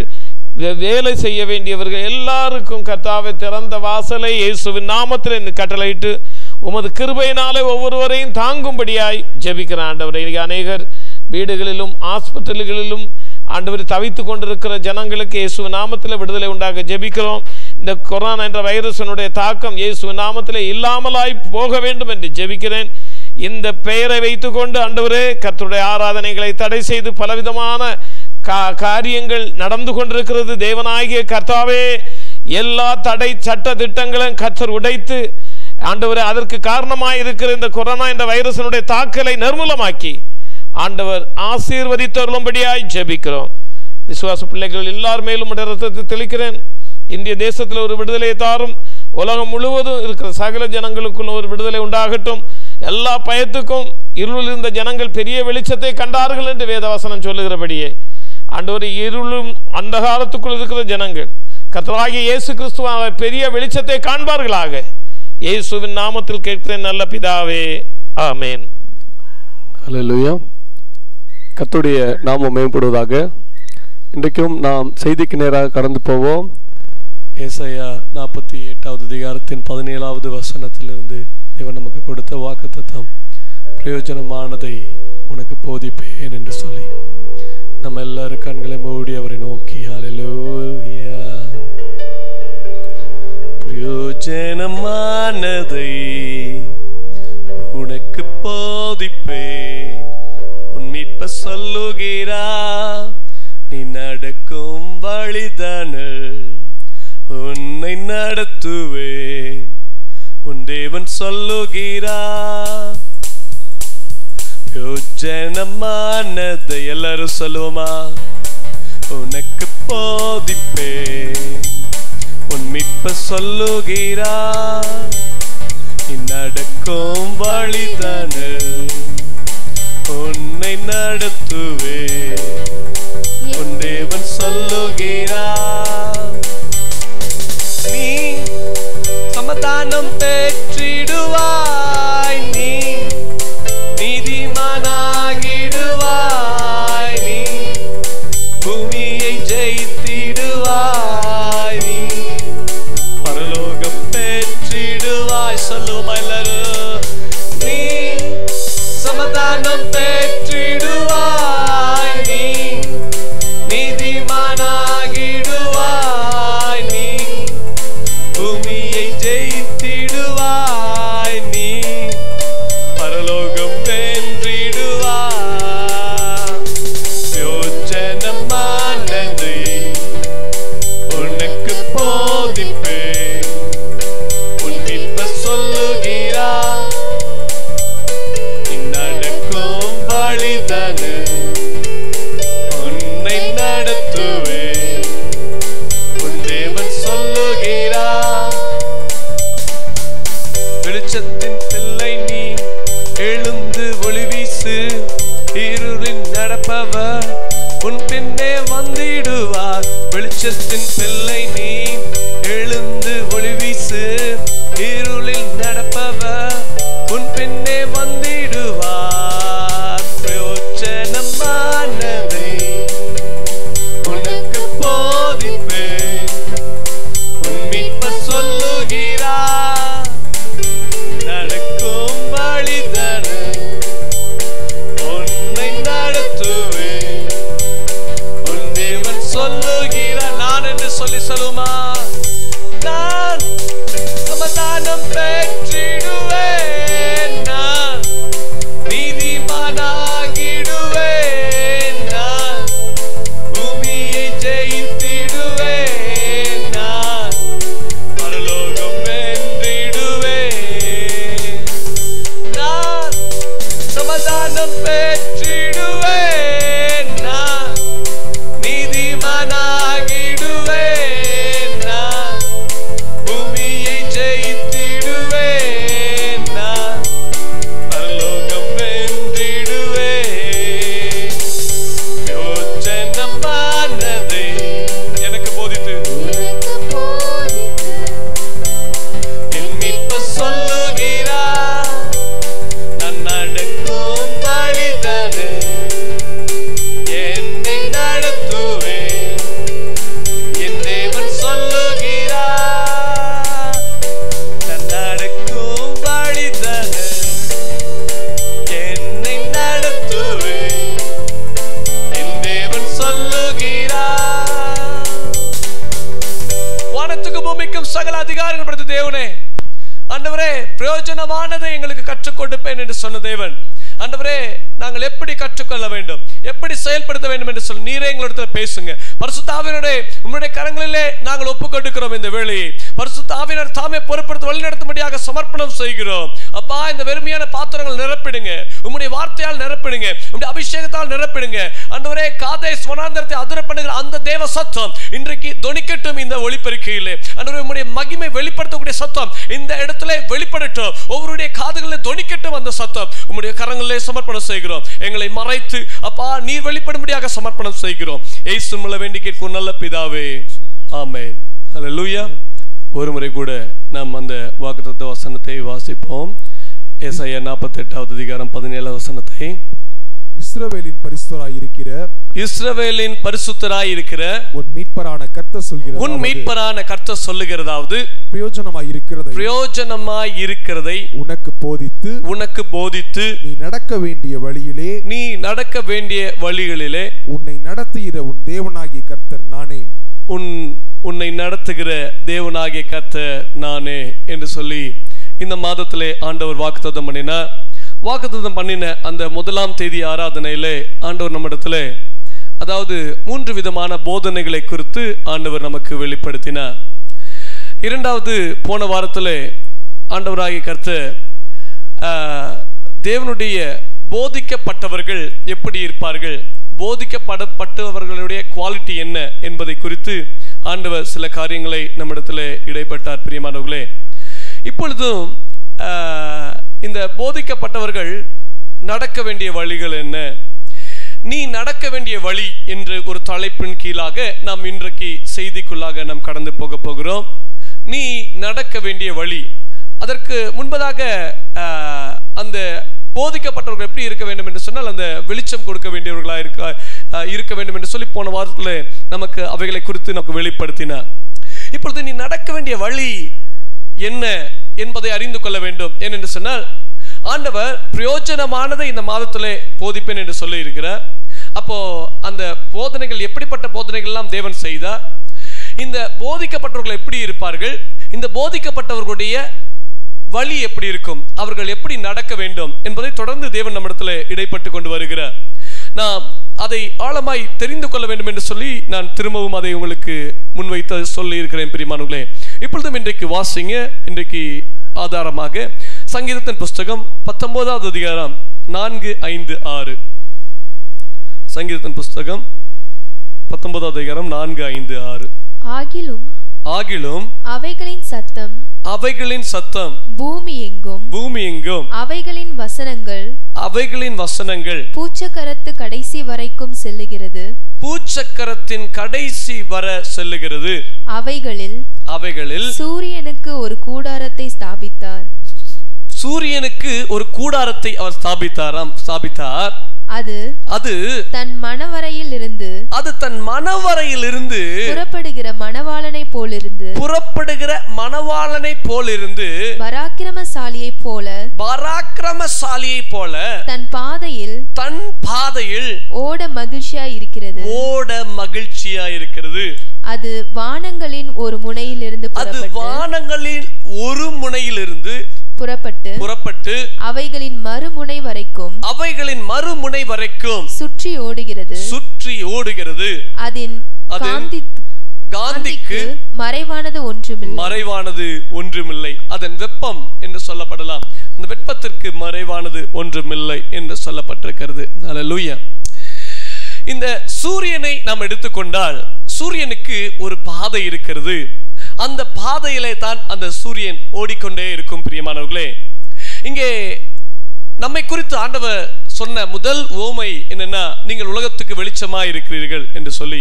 வேலை செய்ய வேண்டியவர்கள் எல்லாருக்கும் கர்த்தாவே திறந்த வாசலை இயேசுவின் நாமத்தில் இந்த கட்டளையிட்டு உமது கிருபையினாலே ஒவ்வொருவரையும் தாங்கும்படியாய் ஜெபிக்கிறேன். ஆண்டவரே, அநேகர் வீடுகளிலும் ஆஸ்பத்திரிகளிலும் ஆண்டவரை தவித்து கொண்டிருக்கிற ஜனங்களுக்கு இயேசு நாமத்தில் விடுதலை உண்டாக ஜெபிக்கிறோம். இந்த கொரோனா என்ற வைரஸினுடைய தாக்கம் இயேசு நாமத்தில் இல்லாமலாய் போக வேண்டும் என்று ஜெபிக்கிறேன். இந்த பெயரை வைத்துக்கொண்டு ஆண்டவரே கர்த்தருடைய ஆராதனைகளை தடை செய்து பலவிதமான கா காரியங்கள் நடந்து கொண்டிருக்கிறது. தேவனாகிய கர்த்தாவே, எல்லா தடை சட்ட திட்டங்களும் கர்த்தர் உடைத்து ஆண்டவரே அதற்கு காரணமாக இருக்கிற இந்த கொரோனா என்ற வைரஸினுடைய தாக்கலை நிர்மூலமாக்கி ஆண்டவர் ஆசீர்வதித்தருளும்படியாய் ஜெபிக்கிறோம். விசுவாச பிள்ளைகள் எல்லார் மேலும் ரத்தத்தை தெளிக்கிறேன். இந்திய தேசத்தில் ஒரு விடுதலையை தாரும். உலகம் முழுவதும் இருக்கிற சகல ஜனங்களுக்கும் ஒரு விடுதலை உண்டாகட்டும். எல்லா பயத்துக்கும் இருளில் இருந்த ஜனங்கள் பெரிய வெளிச்சத்தை கண்டார்கள் என்று வேதவசனம் சொல்லுகிறபடியே ஆண்டவர் இருளும் அந்தகாரத்துக்குள் இருக்கிற ஜனங்கள் கர்த்தராகிய இயேசு கிறிஸ்துவாக பெரிய வெளிச்சத்தை காண்பார்களாக. இயேசுவின் நாமத்தில் கேட்கிறேன் நல்ல பிதாவே, ஆமென். ஹல்லேலூயா. கர்த்தருடைய நாமம் மேம்படுவதாக. இன்றைக்கும் நாம் செய்திக்கு நேராக கடந்து போவோம். ஏசாயா நாற்பத்தி எட்டாவது அதிகாரத்தின் பதினேழாவது வசனத்திலிருந்து தேவன் நமக்கு கொடுத்த வாக்குத்தத்தம், பிரயோஜனமானதை உனக்கு போதிப்பேன் என்று சொல்லி நம்ம எல்லாரும் கண்களை மூடி அவரை நோக்கி ஹல்லேலூயா. பிரயோஜனமானதை உனக்கு போதிப்பேன், உன் மீட்ப சொல்லுகிறா, நீ நடக்கும் வழிதானல் உன்னை நடத்துவேன், உன் தேவன் சொல்லுகிறா. பிரயோஜனமானதை எல்லாரும் சொல்லுவோமா? உனக்கு போதிப்பேன், உன் மீட்ப சொல்லுகிறா, நீ நடக்கும் வழிதானல் உன்னை நடத்துவேன், உன் தேவன் சொல்லுகிறார். நீ சமாதானம் பெற்றிடுவாய், நீ நீதிமானாகிடுவாய், நீ பூமியை ஜெயித்திடுவாய், நீ பரலோகம் பெற்றிடுவாய். சொல்லுமா எல்லாரும்? நீ சமாதானம் பெற்றிடுவாய், நீ நீதிமானாகிடுவாய், நீ பூமியை ஜெயித்திடுவாய், நீ பரலோகம் வென்றிடுவாய். பிரயோஜனமானதை உனக்கு போதிப்பேன், உன் மீட்ப சொல்லுகிறார், நீ நடக்கும் வழிதானல் உன்னை நடத்துவேன், உன் தேவன் சொல்லுகிறார். வெளிச்சத்தின் பிள்ளை நீ எழுந்து ஒளி வீசு, இருளின் நடப்பவர் உன் பின்னே வந்திடுவார். வெளிச்சத்தின் பிள்ளை நீ எழுந்து ஒளி வீசு, இருளில் நடப்பவர் உன் பின்னே வந்திடுவார். பிரயோஜனமானதை உனக்கு போதிப்பேன், உன் மீட்ப சொல்லுகிறார், நடக்கும் வழிதானல் உன்னை நடத்துவேன், உன் தேவன் சொல்லுகிறார். நான் என்று சொல்லி சொல்லுமா? நான் சமாதானம் பெற்றிடுவேன், நான் நீதிமானாய் ராஜனாகிடுவேன் நான், பூமியை ஜெயித்திடுவேன் நான், பரலோகம் வென்றிடுவேன். பிரயோஜனமானதை எனக்கு போதித்து என் மீட்பர் சொல்லுகிறார், நான் நடக்கும் வழிதானே என்னை நடத்துவேன். என் தேவன் சொல்லுகிறார், நான் நடக்கும் வழிதானே என்னை நடத்துவேன். என் தேவன் சொல்லுகிறார். வானத்துக்கு பூமிக்கும் சகல அதிகாரங்கள் படைத்த தேவனே, ஆண்டவரே, பிரயோஜனமானதை எங்களுக்கு கற்றுக் கொடுப்பேன் என்று சொன்ன தேவன், ஆண்டவரே, நாங்கள் எப்படி கற்றுக்கொள்ள வேண்டும், எப்படி செயல்படுத்த வேண்டும் என்று சொல்லி நீரே எங்களிடத்துல பேசுங்க. பரிசுத்த ஆவியானவரே, உம்முடைய கரங்களிலே நாங்கள் ஒப்புக் கொடுக்கிறோம் இந்த வேளையை. பரிசுத்த ஆவியானவர் தாமே பொறுப்படுத்தி வழிநடத்தும்படியாக சமர்ப்பணம் செய்கிறோம். அப்பா, இந்த வெறுமையான பாத்திரங்கள் நிரப்பிடுங்க, உம்முடைய வார்த்தையால் நிரப்பிடுங்க, உம்முடைய அபிஷேகத்தால் நிரப்பிடுங்க. ஆண்டவரே, காதேஸ் வனாந்தரத்தை அதிர பண்ணுகிற அந்த தேவ சத்தம் இன்றைக்கு தொனிக்கட்டும் இந்த ஒளிபெருக்கையிலே. ஆண்டவரே, உம்முடைய மகிமை வெளிப்படுத்தக்கூடிய சத்தம் இந்த இடத்துல வெளிப்படட்டும், ஒவ்வொருடைய காதுகளில் தொனிக்கட்டும் அந்த சத்தம். உம்முடைய கரங்களிலே சமர்ப்பணம் செய்கிறோம். எங்களை மறைத்து அப்பா நீர் வெளிப்படும்படியாக சமர்ப்பணம் செய்கிறோம். இயேசு மூலம் வேண்டி கேட்கும் நல்ல பிதாவே, ஆமென். ஹல்லேலூயா. ஒரு முறை கூட நாம் அந்த வாக்குத்தத்த வசனத்தை வாசிப்போம். ஏசாயா நாற்பத்தி எட்டாவது அதிகாரம் பதினேழாவது வசனத்தை. இஸ்ரவேலின் பரிசுத்தராய் இருக்கிற இஸ்ரவேலின் பரிசுத்தராய் இருக்கிற உன் மீட்பரான கர்த்தர் சொல்கிறது, உன் மீட்பரான கர்த்தர் சொல்லுகிறதாவது, பிரயோஜனமாய் இருக்கிறதை பிரயோஜனமாய் இருக்கிறதை உனக்கு போதித்து உனக்கு போதித்து நீ நடக்க வேண்டிய வழியிலே நீ நடக்க வேண்டிய வழிகளிலே உன்னை நடத்துகிற உன் தேவனாகிய கர்த்தர் நானே. உன் உன்னை நடத்துகிற தேவனாகிய கர்த்தர் நானே என்று சொல்லி இந்த மாதத்திலே ஆண்டவர் வாக்குத்தத்தம் பண்ணினார். வாக்குத்தத்தம் பண்ணின அந்த முதலாம் தேதி ஆராதனையிலே ஆண்டவர் நம்மிடத்துல அதாவது மூன்று விதமான போதனைகளை குறித்து ஆண்டவர் நமக்கு வெளிப்படுத்தினார். இரண்டாவது போன வாரத்திலே ஆண்டவராகிய கர்த்தர் தேவனுடைய போதிக்கப்பட்டவர்கள் எப்படி இருப்பார்கள், போதிக்கப்படப்பட்டவர்களுடைய குவாலிட்டி என்ன என்பதை குறித்து ஆண்டவர் சில காரியங்களை நம்மிடத்தில் இடைப்பட்டார். பிரியமானவர்களே, இப்பொழுதும் இந்த போதிக்கப்பட்டவர்கள் நடக்க வேண்டிய வழிகள் என்ன, நீ நடக்க வேண்டிய வழி என்று ஒரு தலைப்பின் கீழாக நாம் இன்றைக்கு செய்திக்குள்ளாக நாம் கடந்து போக போகிறோம். நீ நடக்க வேண்டிய வழி. அதற்கு முன்பதாக அந்த போதிக்கப்பட்டவர்கள் எப்படி இருக்க வேண்டும் என்று சொன்னால் அந்த வெளிச்சம் கொடுக்க வேண்டியவர்களாக இருக்க இருக்க வேண்டும் என்று சொல்லி போன வாரத்தில் நமக்கு அவைகளை குறித்து நமக்கு வெளிப்படுத்தினார். இப்பொழுது நீ நடக்க வேண்டிய வழி என்ன என்பதை அறிந்து கொள்ள வேண்டும். ஏனென்று சொன்னால் ஆண்டவர் பிரயோஜனமானதை இந்த மாதத்திலே போதிப்பேன் என்று சொல்லி இருக்கிறார். அப்போ அந்த போதனைகள் எப்படிப்பட்ட போதனைகள் எல்லாம் தேவன் செய்தார், இந்த போதிக்கப்பட்டவர்கள் எப்படி இருப்பார்கள், இந்த போதிக்கப்பட்டவர்களுடைய வழி எப்படி இருக்கும், அவர்கள் எப்படி நடக்க வேண்டும் என்பதை தொடர்ந்து தேவன் நம்மிடத்தில் இடைப்பட்டு கொண்டு வருகிறார். நாம் அதை ஆழமாய் தெரிந்து கொள்ள வேண்டும் என்று சொல்லி நான் திரும்பவும் அதை உங்களுக்கு முன்வைத்து சொல்லி இருக்கிறேன். பிரியமானவர்களே, இப்பொழுதும் இன்றைக்கு வாசிங்க. இன்றைக்கு ஆதாரமாக சங்கீதத்தின் புஸ்தகம் பத்தொன்பதாவது அதிகாரம் நான்கு ஐந்து ஆறு. சங்கீதத்தின் புஸ்தகம் பத்தொன்பதாவது அதிகாரம் நான்கு ஐந்து ஆறு. ஆகிலும் ஆகிலும் அவைகளின் சத்தம் அவைகளின் சத்தம் பூமி எங்கும் பூமி எங்கும் அவைகளின் வசனங்கள் அவைகளின் வசனங்கள் பூச்சக்கரத்து கடைசி வரைக்கும் செல்லுகிறது. பூச்சக்கரத்தின் கடைசி வர செல்லுகிறது. அவைகளில் அவைகளில் சூரியனுக்கு ஒரு கூடாரத்தை ஸ்தாபித்தார். சூரியனுக்கு ஒரு கூடாரத்தை அவர் ஸ்தாபித்தாராம் ஸ்தாபித்தார் அது அது தன் மணவரையில் இருந்து அது தன் மணவரையில் இருந்து புறப்படுகிற மணவாளனை போலிருந்து புறப்படுகிற மணவாளனை போலிருந்து பராக்கிரமசாலியை போல பராக்கிரமசாலியை போல தன் பாதையில் தன் பாதையில் ஓட மகிழ்ச்சியா இருக்கிறது ஓட மகிழ்ச்சியா இருக்கிறது. அது வானங்களின் ஒரு முனையிலிருந்து அது வானங்களின் ஒரு முனையிலிருந்து புறப்பட்டு புறப்பட்டு அவைகளின் மறுமுனை வரைக்கும் அவைகளின் மறுமுனை வரைக்கும் சுற்றி ஓடுகிறது சுற்றி ஓடுகிறது. அதன் காந்தி காந்திக்கு மறைவானது ஒன்றுமில்லை மறைவானது ஒன்றுமில்லை. அதன் வெப்பம் என்று சொல்லப்படலாம். அந்த வெப்பத்திற்கு மறைவானது ஒன்றுமில்லை என்று சொல்லப்பட்டிருக்கிறது. அல்லேலூயா. இந்த சூரியனை நாம் எடுத்துக்கொண்டால் சூரியனுக்கு ஒரு பாதை இருக்கிறது. அந்த பாதையிலே தான் அந்த சூரியன் ஓடிக்கொண்டே இருக்கும். பிரியமானவர்களே, இங்கே நம்மை குறித்து ஆண்டவர் சொன்ன முதல் ஓமை என்னன்னா, நீங்கள் உலகத்துக்கு வெளிச்சமாய் இருக்கிறீர்கள் என்று சொல்லி.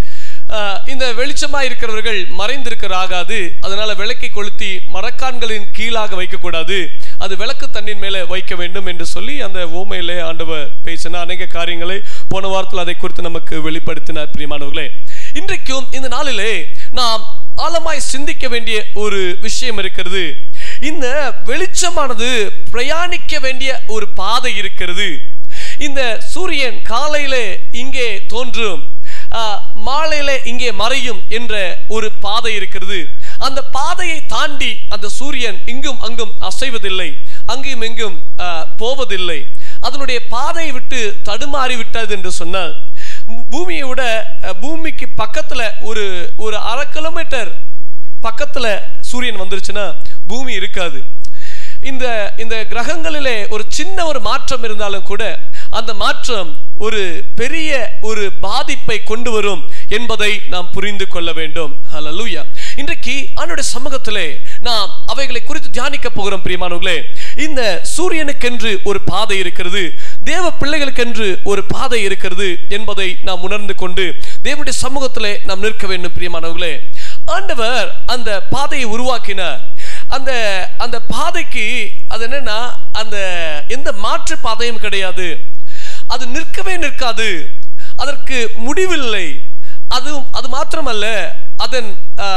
இந்த வெளிச்சமாய் இருக்கிறவர்கள் மறைந்திருக்கிற ஆகாது, அதனால விளக்கை கொளுத்தி மரக்கான்களின் கீழாக வைக்கக்கூடாது, அது விளக்கு தண்ணின் மேலே வைக்க வேண்டும் என்று சொல்லி அந்த ஓமையிலே ஆண்டவர் பேசின அநேக காரியங்களை போன வாரத்தில் அதை குறித்து நமக்கு வெளிப்படுத்தினார். பிரியமானவர்களே, இன்றைக்கும் இந்த நாளிலே நாம் ஆழமாய் சிந்திக்க வேண்டிய ஒரு விஷயம் இருக்கிறது. இந்த வெளிச்சமானது பிரயாணிக்க வேண்டிய ஒரு பாதை இருக்கிறது. இந்த சூரியன் காலையிலே இங்கே தோன்றும், மாலையிலே இங்கே மறையும் என்ற ஒரு பாதை இருக்கிறது. அந்த பாதையை தாண்டி அந்த சூரியன் இங்கும் அங்கும் அசைவதில்லை, அங்கும் இங்கும் போவதில்லை. அதனுடைய பாதையை விட்டு தடுமாறி விட்டது என்று சொன்னால், பூமியை விட பூமிக்கு பக்கத்துல ஒரு ஒரு அரை கிலோமீட்டர் பக்கத்துல சூரியன் வந்துருச்சுன்னா பூமி இருக்காது. இந்த இந்த கிரகங்களிலே ஒரு சின்ன ஒரு மாற்றம் இருந்தாலும் கூட அந்த மாற்றம் ஒரு பெரிய ஒரு பாதிப்பை கொண்டு வரும் என்பதை நாம் புரிந்து கொள்ள வேண்டும். ஹல்லேலூயா. இன்றைக்கு ஆண்டவருடைய சமூகத்திலே நாம் அவைகளை குறித்து தியானிக்க போகிறோம். பிரியமானவர்களே, இந்த சூரியனுக்கென்று ஒரு பாதை இருக்கிறது, தேவ பிள்ளைகளுக்கென்று ஒரு பாதை இருக்கிறது என்பதை நாம் உணர்ந்து கொண்டு தேவனுடைய சமூகத்திலே நாம் நிற்க வேண்டும். பிரியமானவர்களே, ஆண்டவர் அந்த பாதையை உருவாக்கினார். அந்த அந்த பாதைக்கு அது என்னன்னா, அந்த எந்த மாற்று பாதையும் கிடையாது, அது நிற்கவே நிற்காது, அதற்கு முடிவில்லை. அது அது மாத்திரமல்ல, அதன்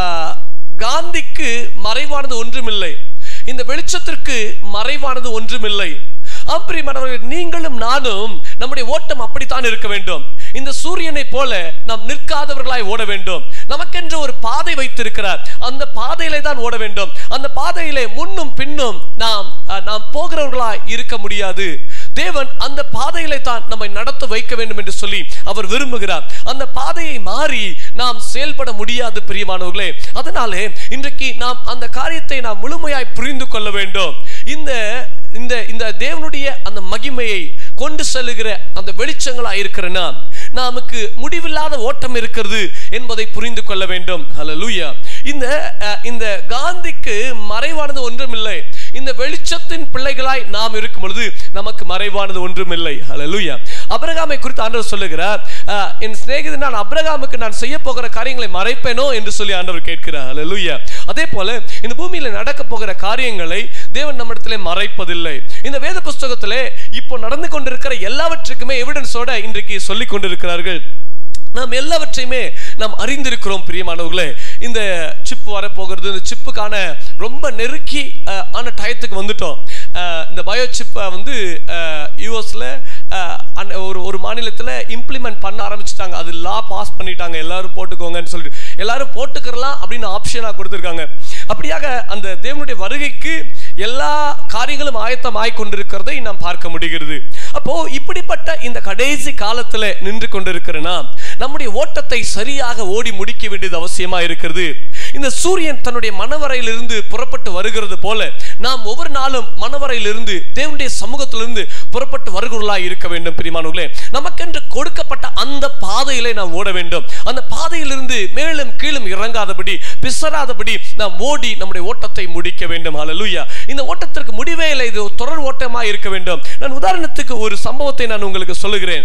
காந்திக்கு மறைவானது ஒன்றுமில்லை, இந்த வெளிச்சத்திற்கு மறைவானது ஒன்றுமில்லை. ஆம்பிரியமானவர்கள், நீங்களும் நானும் நம்முடைய ஓட்டம் அப்படித்தான் இருக்க வேண்டும். இந்த சூரியனை போல நாம் நிற்காதவர்களாய் ஓட வேண்டும். நமக்கென்று ஒரு பாதை வைத்திருக்கிறார், அந்த பாதையிலே தான் ஓட வேண்டும். அந்த பாதையிலே முன்னும் பின்னும் நாம் நாம் போகிறவர்களாய் இருக்க முடியாது. தேவன் அந்த பாதையிலே தான் நம்மை நடத்த வைக்க வேண்டும் என்று சொல்லி அவர் விரும்புகிறார். அந்த பாதையை மாறி நாம் செயல்பட முடியாது. பிரியமானவர்களே, அதனாலே இன்றைக்கு நாம் அந்த காரியத்தை நாம் முழுமையாய் புரிந்து கொள்ள வேண்டும். இந்த இந்த இந்த தேவனுடைய அந்த மகிமையை கொண்டு செல்லுகிற அந்த வெளிச்சங்களாய் இருக்கிற நாம், நமக்கு முடிவில்லாத ஓட்டம் இருக்கிறது என்பதை புரிந்து கொள்ள வேண்டும். ஹல்லேலூயா. இந்த இந்த காந்திக்கு மறைவானது ஒன்றுமில்லை. இந்த வெளிச்சத்தின் பிள்ளைகளாய் நாம் இருக்கும் பொழுது நமக்கு மறைவானது ஒன்றுமில்லை. ஹல்லேலூயா. அபிரகாமை குறித்து ஆண்டவர் சொல்லுகிறார், என் சிநேகிதன் நான் அபிரகாமுக்கு நான் செய்ய போகிற காரியங்களை மறைப்பேனோ என்று சொல்லி ஆண்டவர் கேட்கிறார். ஹல்லேலூயா. அதே போல இந்த பூமியில நடக்க போகிற காரியங்களை தேவன் நம்மிடத்திலே மறைப்பதில்லை. இந்த வேத புஸ்தகத்திலே இப்போ நடந்து கொண்டிருக்கிற எல்லாவற்றுக்குமே எவிடன்ஸோட இன்றைக்கு சொல்லிக் கொண்டிருக்கிறார்கள். நாம் எல்லாவற்றையுமே நாம் அறிந்திருக்கிறோம். பிரியமானவர்களே, இந்த சிப் வரப்போகிறது, இந்த சிப்புக்கான ரொம்ப நெருக்கி ஆன டயத்துக்கு வந்துட்டோம். இந்த பயோ சிப்பை வந்து யூஎஸ்ல ஒரு ஒரு மாநிலத்தில் இம்ப்ளிமெண்ட் பண்ண ஆரம்பிச்சுட்டாங்க. அது லா பாஸ் பண்ணிட்டாங்க, எல்லாரும் போட்டுக்கோங்கன்னு சொல்லிட்டு எல்லாரும் போட்டுக்கிறலாம் அப்படின்னு ஆப்ஷனாக கொடுத்துருக்காங்க. அப்படியாக அந்த தேவனுடைய வருகைக்கு எல்லா காரியங்களும் ஆயத்தம் ஆய்கொண்டிருக்கிறதை நாம் பார்க்க முடிகிறது. அப்போ இப்படிப்பட்ட இந்த கடைசி காலத்தில் நின்று கொண்டிருக்கிற நாம் நம்முடைய ஓட்டத்தை சரியாக ஓடி முடிக்க வேண்டியது அவசியமா இருக்கிறது. இந்த சூரியன் தன்னுடைய மனவரையிலிருந்து புறப்பட்டு வருகிறது போல நாம் ஒவ்வொரு நாளும் மனவரையிலிருந்து தேவனுடைய சமூகத்திலிருந்து புறப்பட்டு வருகிறவர்களாய் இருக்க வேண்டும். பிரியமானவர்களே, நமக்கென்று கொடுக்கப்பட்ட அந்த பாதையிலே நாம் ஓட வேண்டும். அந்த பாதையிலிருந்து மேலும் கீழும் இறங்காதபடி, பிசராதபடி நாம் ஓடி நம்முடைய ஓட்டத்தை முடிக்க வேண்டும். ஹல்லேலூயா. இந்த ஓட்டத்திற்கு முடிவே இல்லை, இது தொடர் ஓட்டமாக இருக்க வேண்டும். நான் உதாரணத்துக்கு ஒரு சம்பவத்தை நான் உங்களுக்கு சொல்லுகிறேன்.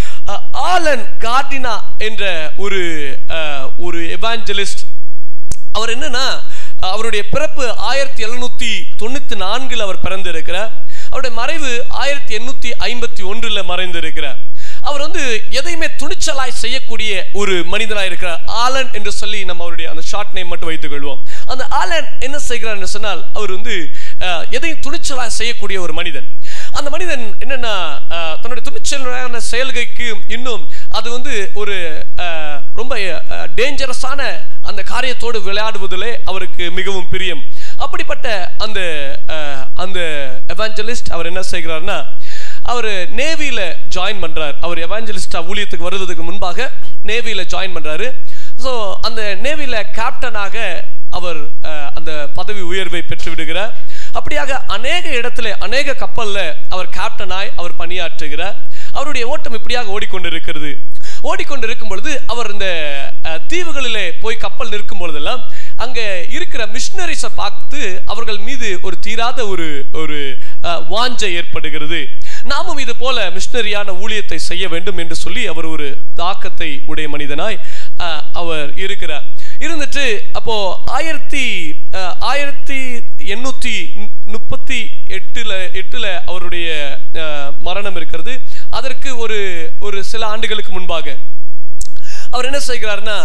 ஆலன் கார்டினா என்ற ஒரு ஒரு எவாஞ்சலிஸ்ட், அவர் என்னன்னா, அவருடைய பிறப்பு ஆயிரத்தி எழுநூத்தி தொண்ணூத்தி நான்கில் அவர் பிறந்திருக்கிறார். அவருடைய மறைவு ஆயிரத்தி எண்ணூத்தி ஐம்பத்தி ஒன்றுல மறைந்திருக்கிறார். அவர் வந்து எதையுமே துணிச்சலாய் செய்யக்கூடிய ஒரு மனிதனாக இருக்கிறார். ஆலன் என்று சொல்லி நம்ம அவருடைய அந்த ஷார்ட் நேம் மட்டும் வைத்துக் கொள்வோம். அந்த ஆலன் என்ன செய்கிறார் என்று சொன்னால், அவர் வந்து எதையும் துணிச்சலாய் செய்யக்கூடிய ஒரு மனிதன். அந்த மனிதன் என்னன்னா, தன்னுடைய துணிச்சலான செயல்கைக்கு இன்னும் அது வந்து ஒரு ரொம்ப டேஞ்சரஸான அந்த காரியத்தோடு விளையாடுவதிலே அவருக்கு மிகவும் பிரியம். அப்படிப்பட்ட அந்த அந்த எவாஞ்சலிஸ்ட் அவர் என்ன செய்கிறார்னா, அவர் நேவியில ஜாயின் பண்றார். அவர் எவாஞ்சலிஸ்டா ஊழியத்துக்கு வருவதற்கு முன்பாக நேவியில ஜாயின் பண்றாரு. ஸோ அந்த நேவியில கேப்டனாக அவர் அந்த பதவி உயர்வை பெற்று விடுகிறார். அப்படியாக அநேக இடத்துல அநேக கப்பல்ல அவர் கேப்டனாய் அவர் பணியாற்றுகிறார். அவருடைய ஓட்டம் இப்படியாக ஓடிக்கொண்டிருக்கிறது. ஓடிக்கொண்டிருக்கும் பொழுது அவர் இந்த தீவுகளிலே போய் கப்பல் நிற்கும் பொழுதெல்லாம் அங்கே இருக்கிற மிஷினரிஸை பார்த்து அவர்கள் மீது ஒரு தீராத ஒரு ஒரு வாஞ்சை ஏற்படுகிறது. நாமும் இது போல மிஷினரியான ஊழியத்தை செய்ய வேண்டும் என்று சொல்லி அவர் ஒரு தாக்கத்தை உடைய மனிதனாய் அவர் இருக்கிறார். இருந்துட்டு அப்போ ஆயிரத்தி ஆயிரத்தி எண்ணூற்றி முப்பத்தி எட்டுல எட்டுல அவருடைய மரணம் இருக்கிறது. அதற்கு ஒரு ஒரு சில ஆண்டுகளுக்கு முன்பாக அவர் என்ன செய்கிறார்னா,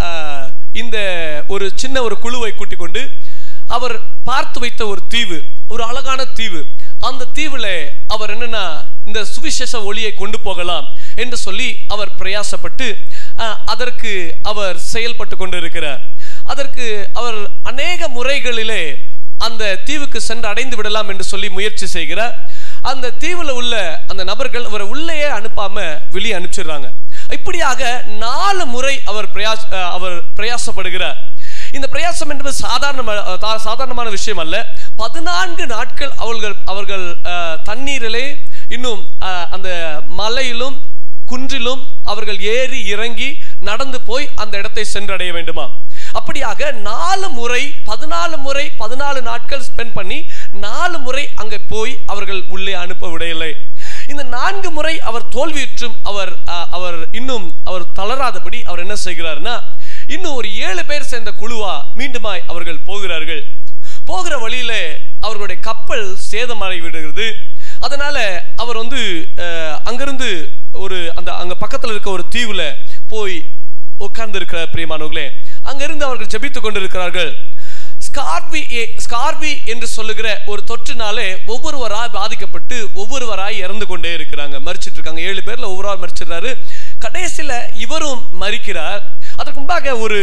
இந்த ஒரு சின்ன ஒரு குழுவை கூட்டிக் கொண்டு அவர் பார்த்து வைத்த ஒரு தீவு, ஒரு அழகான தீவு, அந்த தீவுல அவர் என்னன்னா இந்த சுவிசேஷ ஒளியை கொண்டு போகலாம் என்று சொல்லி அவர் பிரயாசப்பட்டு அதற்கு அவர் செயல்பட்டு கொண்டு இருக்கிறார். அதற்கு அவர் அநேக முறைகளிலே அந்த தீவுக்கு சென்று அடைந்து விடலாம் என்று சொல்லி முயற்சி செய்கிறார். அந்த தீவுல உள்ள அந்த நபர்கள் அவரை உள்ளேயே அனுப்பாம வெளியே அனுப்பிச்சிடுறாங்க. இப்படியாக நாலு முறை அவர் பிரயாச அவர் பிரயாசப்படுகிறார். இந்த பிரயாசம் என்பது சாதாரண சாதாரணமான விஷயம் அல்ல. பதினான்கு நாட்கள் அவர்கள் அவர்கள் தண்ணீரிலே இன்னும் அந்த மலையிலும் குன்றிலும் அவர்கள் ஏறி இறங்கி நடந்து போய் அந்த இடத்தை சென்றடைய வேண்டுமா. அப்படியாக நாலு முறை பதினாலு முறை பதினாலு நாட்கள் ஸ்பெண்ட் பண்ணி நாலு முறை அங்கே போய் அவர்கள் உள்ளே அனுப்ப விடையில்லை. இந்த நான்கு முறை அவர் தோல்வியுற்றும் அவர் அவர் இன்னும் அவர் தளராதபடி அவர் என்ன செய்கிறார்னா, இன்னும் ஒரு ஏழு பேர் சேர்ந்த குழுவா மீண்டுமாய் அவர்கள் போகிறார்கள். போகிற வழியில அவர்களுடைய கப்பல் சேதமாகி விடுகிறது. அதனால அவர் வந்து அங்கிருந்து ஒரு அந்த அங்க பக்கத்தில் இருக்க ஒரு தீவுல போய் உட்கார்ந்து இருக்கிற பிரியமானவர்களே, அங்கிருந்து அவர்கள் ஜெபித்துக் கொண்டிருக்கிறார்கள். ஸ்கார்வி ஸ்கார்வி என்று சொல்லுகிற ஒரு தொற்றுனாலே ஒவ்வொருவராய் பாதிக்கப்பட்டு ஒவ்வொருவராய் இறந்து கொண்டே இருக்கிறாங்க, மரிச்சிட்டு இருக்காங்க. ஏழு பேர்ல ஒவ்வொருவர் மரிச்சிடுறாரு. கடைசியில இவரும் மரிக்கிறார். அதற்கு முன்பாக ஒரு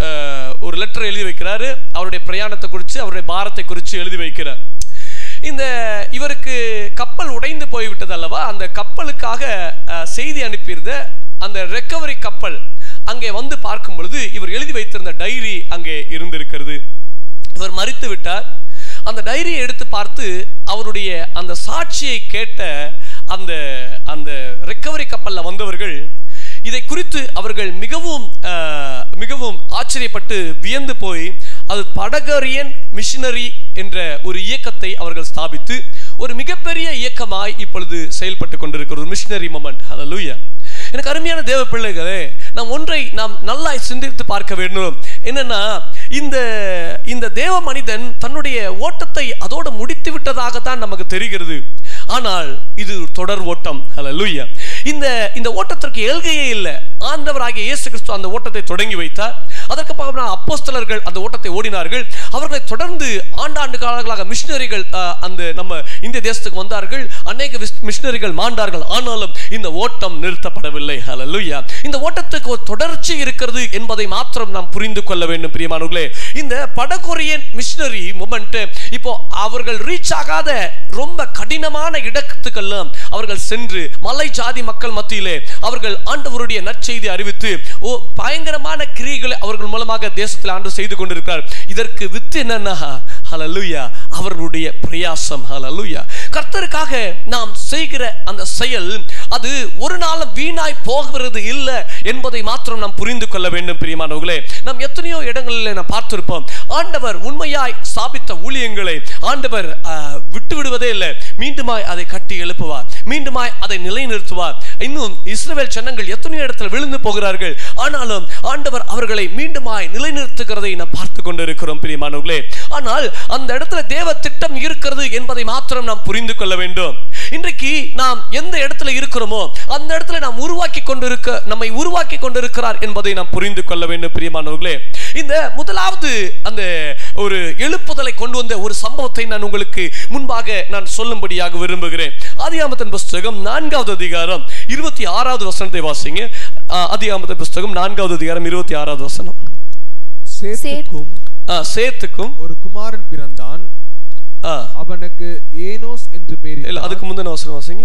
ஒரு லெட்டர் எழுதி வைக்கிறாரு. அவருடைய பிரயாணத்தை குறித்து அவருடைய பாரத்தை குறித்து எழுதி வைக்கிறார். இந்த இவருக்கு கப்பல் உடைந்து போய்விட்டது அல்லவா, அந்த கப்பலுக்காக செய்தி அனுப்பியிருந்த அந்த ரெக்கவரி கப்பல் அங்கே வந்து பார்க்கும் பொழுது இவர் எழுதி வைத்திருந்த டைரி அங்கே இருந்திருக்கிறது. இவர் மரித்து விட்டார். அந்த டைரியை எடுத்து பார்த்து அவருடைய அந்த சாட்சியை கேட்ட அந்த அந்த ரெக்கவரி கப்பல்ல வந்தவர்கள் இதை குறித்து அவர்கள் மிகவும் மிகவும் ஆச்சரியப்பட்டு வியந்து போய் அது படகரியன் மிஷனரி என்ற ஒரு இயக்கத்தை அவர்கள் ஸ்தாபித்து ஒரு மிகப்பெரிய இயக்கமாய் இப்பொழுது செயல்பட்டு கொண்டிருக்கிறது. Missionary movement. ஹல்லேலூயா. எனக்கு அருமையான தேவ பிள்ளைகளே, நாம் ஒன்றை நாம் நல்லா சிந்தித்து பார்க்க வேண்டும். என்னன்னா, இந்த இந்த தேவ மனிதன் தன்னுடைய ஓட்டத்தை அதோடு முடித்து விட்டதாகத்தான் நமக்கு தெரிகிறது. ஆனால் இது தொடர் ஓட்டம். ஹல்லேலூயா. இந்த இந்த ஓட்டத்திற்கு எல்கையே இல்லை. ஆண்டவராகிய இயேசு கிறிஸ்து அந்த ஓட்டத்தை தொடங்கி வைத்தார். அதற்கு பிறகு அப்போஸ்தலர்கள் அந்த ஓட்டத்தை ஓடினார்கள். அவர்களை தொடர்ந்து ஆண்டாண்டு காலங்களாக மிஷனரிகள் அந்த நம்ம இந்திய தேசத்துக்கு வந்தார்கள். அநேக மிஷனரிகள் மாண்டார்கள். ஆனாலும் இந்த ஓட்டம் நிறுத்தப்படவில்லை. ஹல்லேலூயா. இந்த ஓட்டத்துக்கு ஒரு தொடர்ச்சி இருக்கிறது என்பதை மாத்திரம் நாம் புரிந்து கொள்ள வேண்டும் பிரியமானவர்களே. இந்த படகொரியன் மிஷனரி மூமெண்ட் இப்போ அவர்கள் ரீச் ஆகாத ரொம்ப கடினமான இடத்துக்கெல்லாம் அவர்கள் சென்று மலை ஜாதி மக்கள் மத்தியிலே அவர்கள் ஆண்டவருடைய நற்செய்தி அறிவித்து ஓ பயங்கரமான கிரியைகளை அவர்கள் மூலமாக தேசத்தில் ஆண்டு செய்து கொண்டிருக்கிறார். இதற்கு வித்து என்னன்னா, ஹல்லேலூயா, அவர்களுடைய பிரயாசம். ஹல்லேலூயா. கர்த்தருக்காக நாம் செய்கிற அந்த செயல் அது ஒரு நாளும் வீணாய் போகிறது இல்லை என்பதை மாத்திரம் நாம் புரிந்து கொள்ள வேண்டும் பிரியமானவர்களே. நாம் எத்தனையோ இடங்களில் நாம் பார்த்திருப்போம். ஆண்டவர் உண்மையாய் ஸ்தாபித்த ஊழியங்களை ஆண்டவர் விட்டு விடுவதே இல்லை. மீண்டுமாய் அதை கட்டி எழுப்புவார், மீண்டுமாய் அதை நிலைநிறுத்துவார். இன்னும் இஸ்ரவேல் ஜனங்கள் எத்தனையோ இடத்துல விழுந்து போகிறார்கள். ஆனாலும் ஆண்டவர் அவர்களை மீண்டுமாய் நிலைநிறுத்துகிறதை நாம் பார்த்து கொண்டிருக்கிறோம் பிரியமானவர்களே. ஆனால் அந்த இடத்துல தேவ திட்டம் இருக்கிறது என்பதை மாத்திரம் நாம் புரிந்து கொள்ள வேண்டும். இன்றைக்கு நாம் எந்த இடத்துல இருக்கிறோமோ அந்த இடத்துல நாம் உருவாக்கி கொண்டிருக்க நம்மை உருவாக்கி கொண்டிருக்கிறார் என்பதை நாம் புரிந்து கொள்ள வேண்டும் பிரியமானவர்களே. இந்த முதலாவது அந்த ஒரு எழுப்புதலை கொண்டு வந்த ஒரு சம்பவத்தை நான் உங்களுக்கு முன்பாக நான் சொல்லும்படியாக விரும்புகிறேன். ஆதியாகமத்தின் புஸ்தகம் நான்காவது அதிகாரம் இருபத்தி ஆறாவது வசனத்தை வாசிங்க. ஆதியாகமத்தின் புஸ்தகம் நான்காவது அதிகாரம் இருபத்தி ஆறாவது வசனம். சேத்துக்கும் சேத்துக்கும் ஒரு குமாரன் பிறந்தான், அவனுக்கு ஏனோஸ் என்று பெயர். இல்ல, அதுக்கு முந்தின வசனம் வாசிங்க.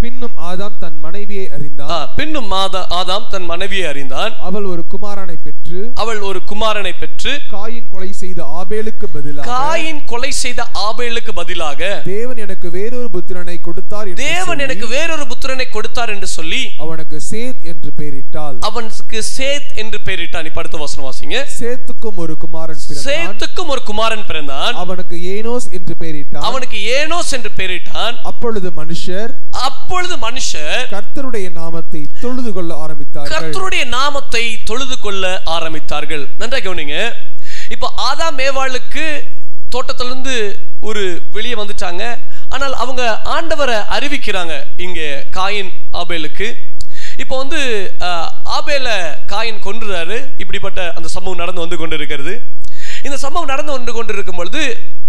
பின்னும் ஆதாம் தன் மனைவியை அறிந்தான். பின்னும் ஆதாம் தன் மனைவியை அறிந்தான். அவள் ஒரு குமாரனை பெற்று அவள் ஒரு குமாரனை பெற்று காயின் கொலை செய்த ஆபேலுக்கு பதிலாக காயின் கொலை செய்த ஆபேலுக்கு பதிலாக தேவன் எனக்கு வேறொரு புத்திரனை கொடுத்தார் தேவன் எனக்கு வேறொரு புத்திரனை கொடுத்தார் என்று சொல்லி அவனுக்கு சேத் என்று பெயரிட்டாள். அவனுக்கு சேத் என்று பெயரிட்டான். இப்ப அடுத்த வசனம் வாசிங்க. சேத்துக்கும் ஒரு குமாரன் பிறந்தான். சேத்துக்கும் ஒரு குமாரன் பிறந்தான். அவனுக்கு ஏனோஸ் என்று பெயரிட்டான். அவனுக்கு ஏனோஸ் என்று பெயரிட்டான். அப்பொழுது மனுஷர் அப்பொழுது மனுஷர் கர்த்தருடைய நாமத்தை தொழுது கொள்ள ஆரம்பித்தார்கள். கர்த்தருடைய நாமத்தை தொழுது கொள்ள ஆரம்பித்தார்கள். நன்றாக கவனிங்க. இப்போ ஆதாம் ஏவாளுக்கு தோட்டத்திலிருந்து ஒரு வெளியே வந்துட்டாங்க. ஆனால் அவங்க ஆண்டவரை அறிவிக்கிறாங்க இங்கே காயின் ஆபேலுக்கு. இப்போ வந்து ஆபேல காயின் கொன்றுறாரு. இப்படிப்பட்ட அந்த சம்பவம் நடந்து வந்து கொண்டு இருக்கிறது. இந்த சம்பவம் நடந்து வந்து கொண்டு இருக்கும் பொழுது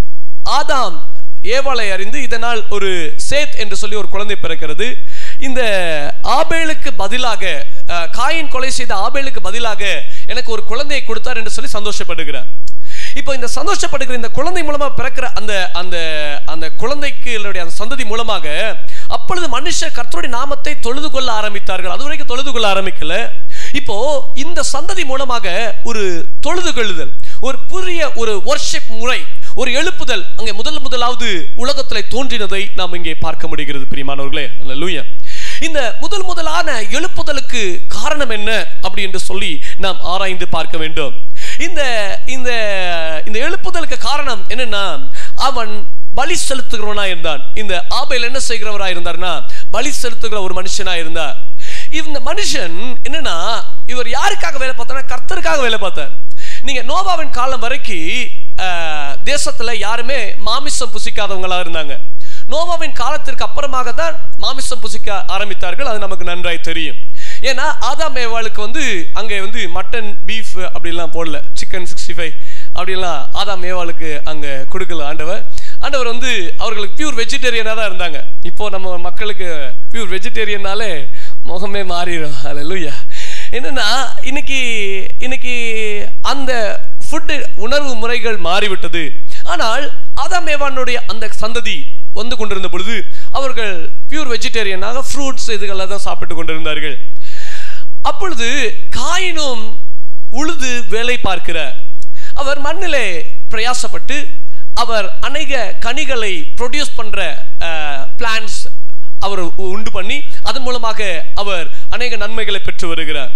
ஆதாம் ஏவாளை அறிந்து இதனால் ஒரு சேத் என்று சொல்லி ஒரு குழந்தை பிறக்கிறது. இந்த ஆபேலுக்கு பதிலாக காயின் கொலை செய்த ஆபேலுக்கு பதிலாக எனக்கு ஒரு குழந்தையை கொடுத்தார் என்று சொல்லி சந்தோஷப்படுகிறார். இப்போ இந்த சந்தோஷப்படுகிற இந்த குழந்தை மூலமா பிறக்கிற அந்த அந்த அந்த குழந்தைக்கு அந்த சந்ததி மூலமாக அப்பொழுது மனுஷர் கர்த்தருடைய நாமத்தை தொழுது கொள்ள ஆரம்பித்தார்கள். அது வரைக்கும் தொழுது கொள்ள ஆரம்பிக்கல. இப்போ இந்த சந்ததி மூலமாக ஒரு தொழுது கொள்ளுதல், ஒரு புதிய ஒரு வர்ஷிப் முறை, ஒரு எழுப்புதல் அங்கே முதல் முதலாவது உலகத்தில் தோன்றினதை நாம் இங்கே பார்க்க முடிகிறது. பிரியமானவர்களே, அல்லேலூயா. இந்த முதல் முதலான எழுப்புதலுக்கு காரணம் என்ன அப்படி என்று சொல்லி நாம் ஆராய்ந்து பார்க்க வேண்டும். இந்த இந்த இந்த எழுப்புதலுக்கு காரணம் என்னன்னா, அவன் பலி செலுத்துகிறவனா இருந்தான். இந்த ஆபேல் என்ன செய்கிறவரா இருந்தார்னா, பலி செலுத்துகிற ஒரு மனுஷனா இருந்தார். இந்த மனுஷன் என்னன்னா, இவர் யாருக்காக வேலை பார்த்தார்? கர்த்தருக்காக வேலை பார்த்தார். நீங்க நோவாவின் காலம் வரைக்கும் தேசத்துல யாருமே மாமிசம் புசிக்காதவங்களா இருந்தாங்க. நோவாவின் காலத்திற்கு அப்புறமாக தான் மாமிசம் புசிக்க ஆரம்பித்தார்கள். அது நமக்கு நன்றாய் தெரியும். ஏன்னா ஆதாம் ஏவாளுக்கு வந்து அங்கே வந்து மட்டன் பீஃப் அப்படிலாம் போடல, சிக்கன் சிக்ஸ்டி ஃபைவ் அப்படிலாம் ஆதாம் ஏவாளுக்கு அங்கே கொடுக்கல ஆண்டவர். ஆண்டவர் வந்து அவர்களுக்கு பியூர் வெஜிடேரியனாக தான் இருந்தாங்க. இப்போ நம்ம மக்களுக்கு பியூர் வெஜிடேரியனாலே முகமே மாறிடும். அல்லேலூயா. என்னன்னா இன்னைக்கு இன்னைக்கு அந்த ஃபுட்டு உணர்வு முறைகள் மாறிவிட்டது. ஆனால் ஆதாம் ஏவாளுடைய அந்த சந்ததி வந்து கொண்டிருந்த பொழுது அவர்கள் பியூர் வெஜிடேரியனாக ஃப்ரூட்ஸ் இதுகளை தான் சாப்பிட்டு கொண்டிருந்தார்கள். அப்பொழுது காயினும் உழுது வேலை பார்க்கிறார். அவர் மண்ணிலே பிரயாசப்பட்டு அவர் அநேக கனிகளை ப்ரொடியூஸ் பண்ற பிளான்ஸ் அவர் உண்டு பண்ணி அதன் மூலமாக அவர் அநேக நன்மைகளை பெற்று வருகிறார்.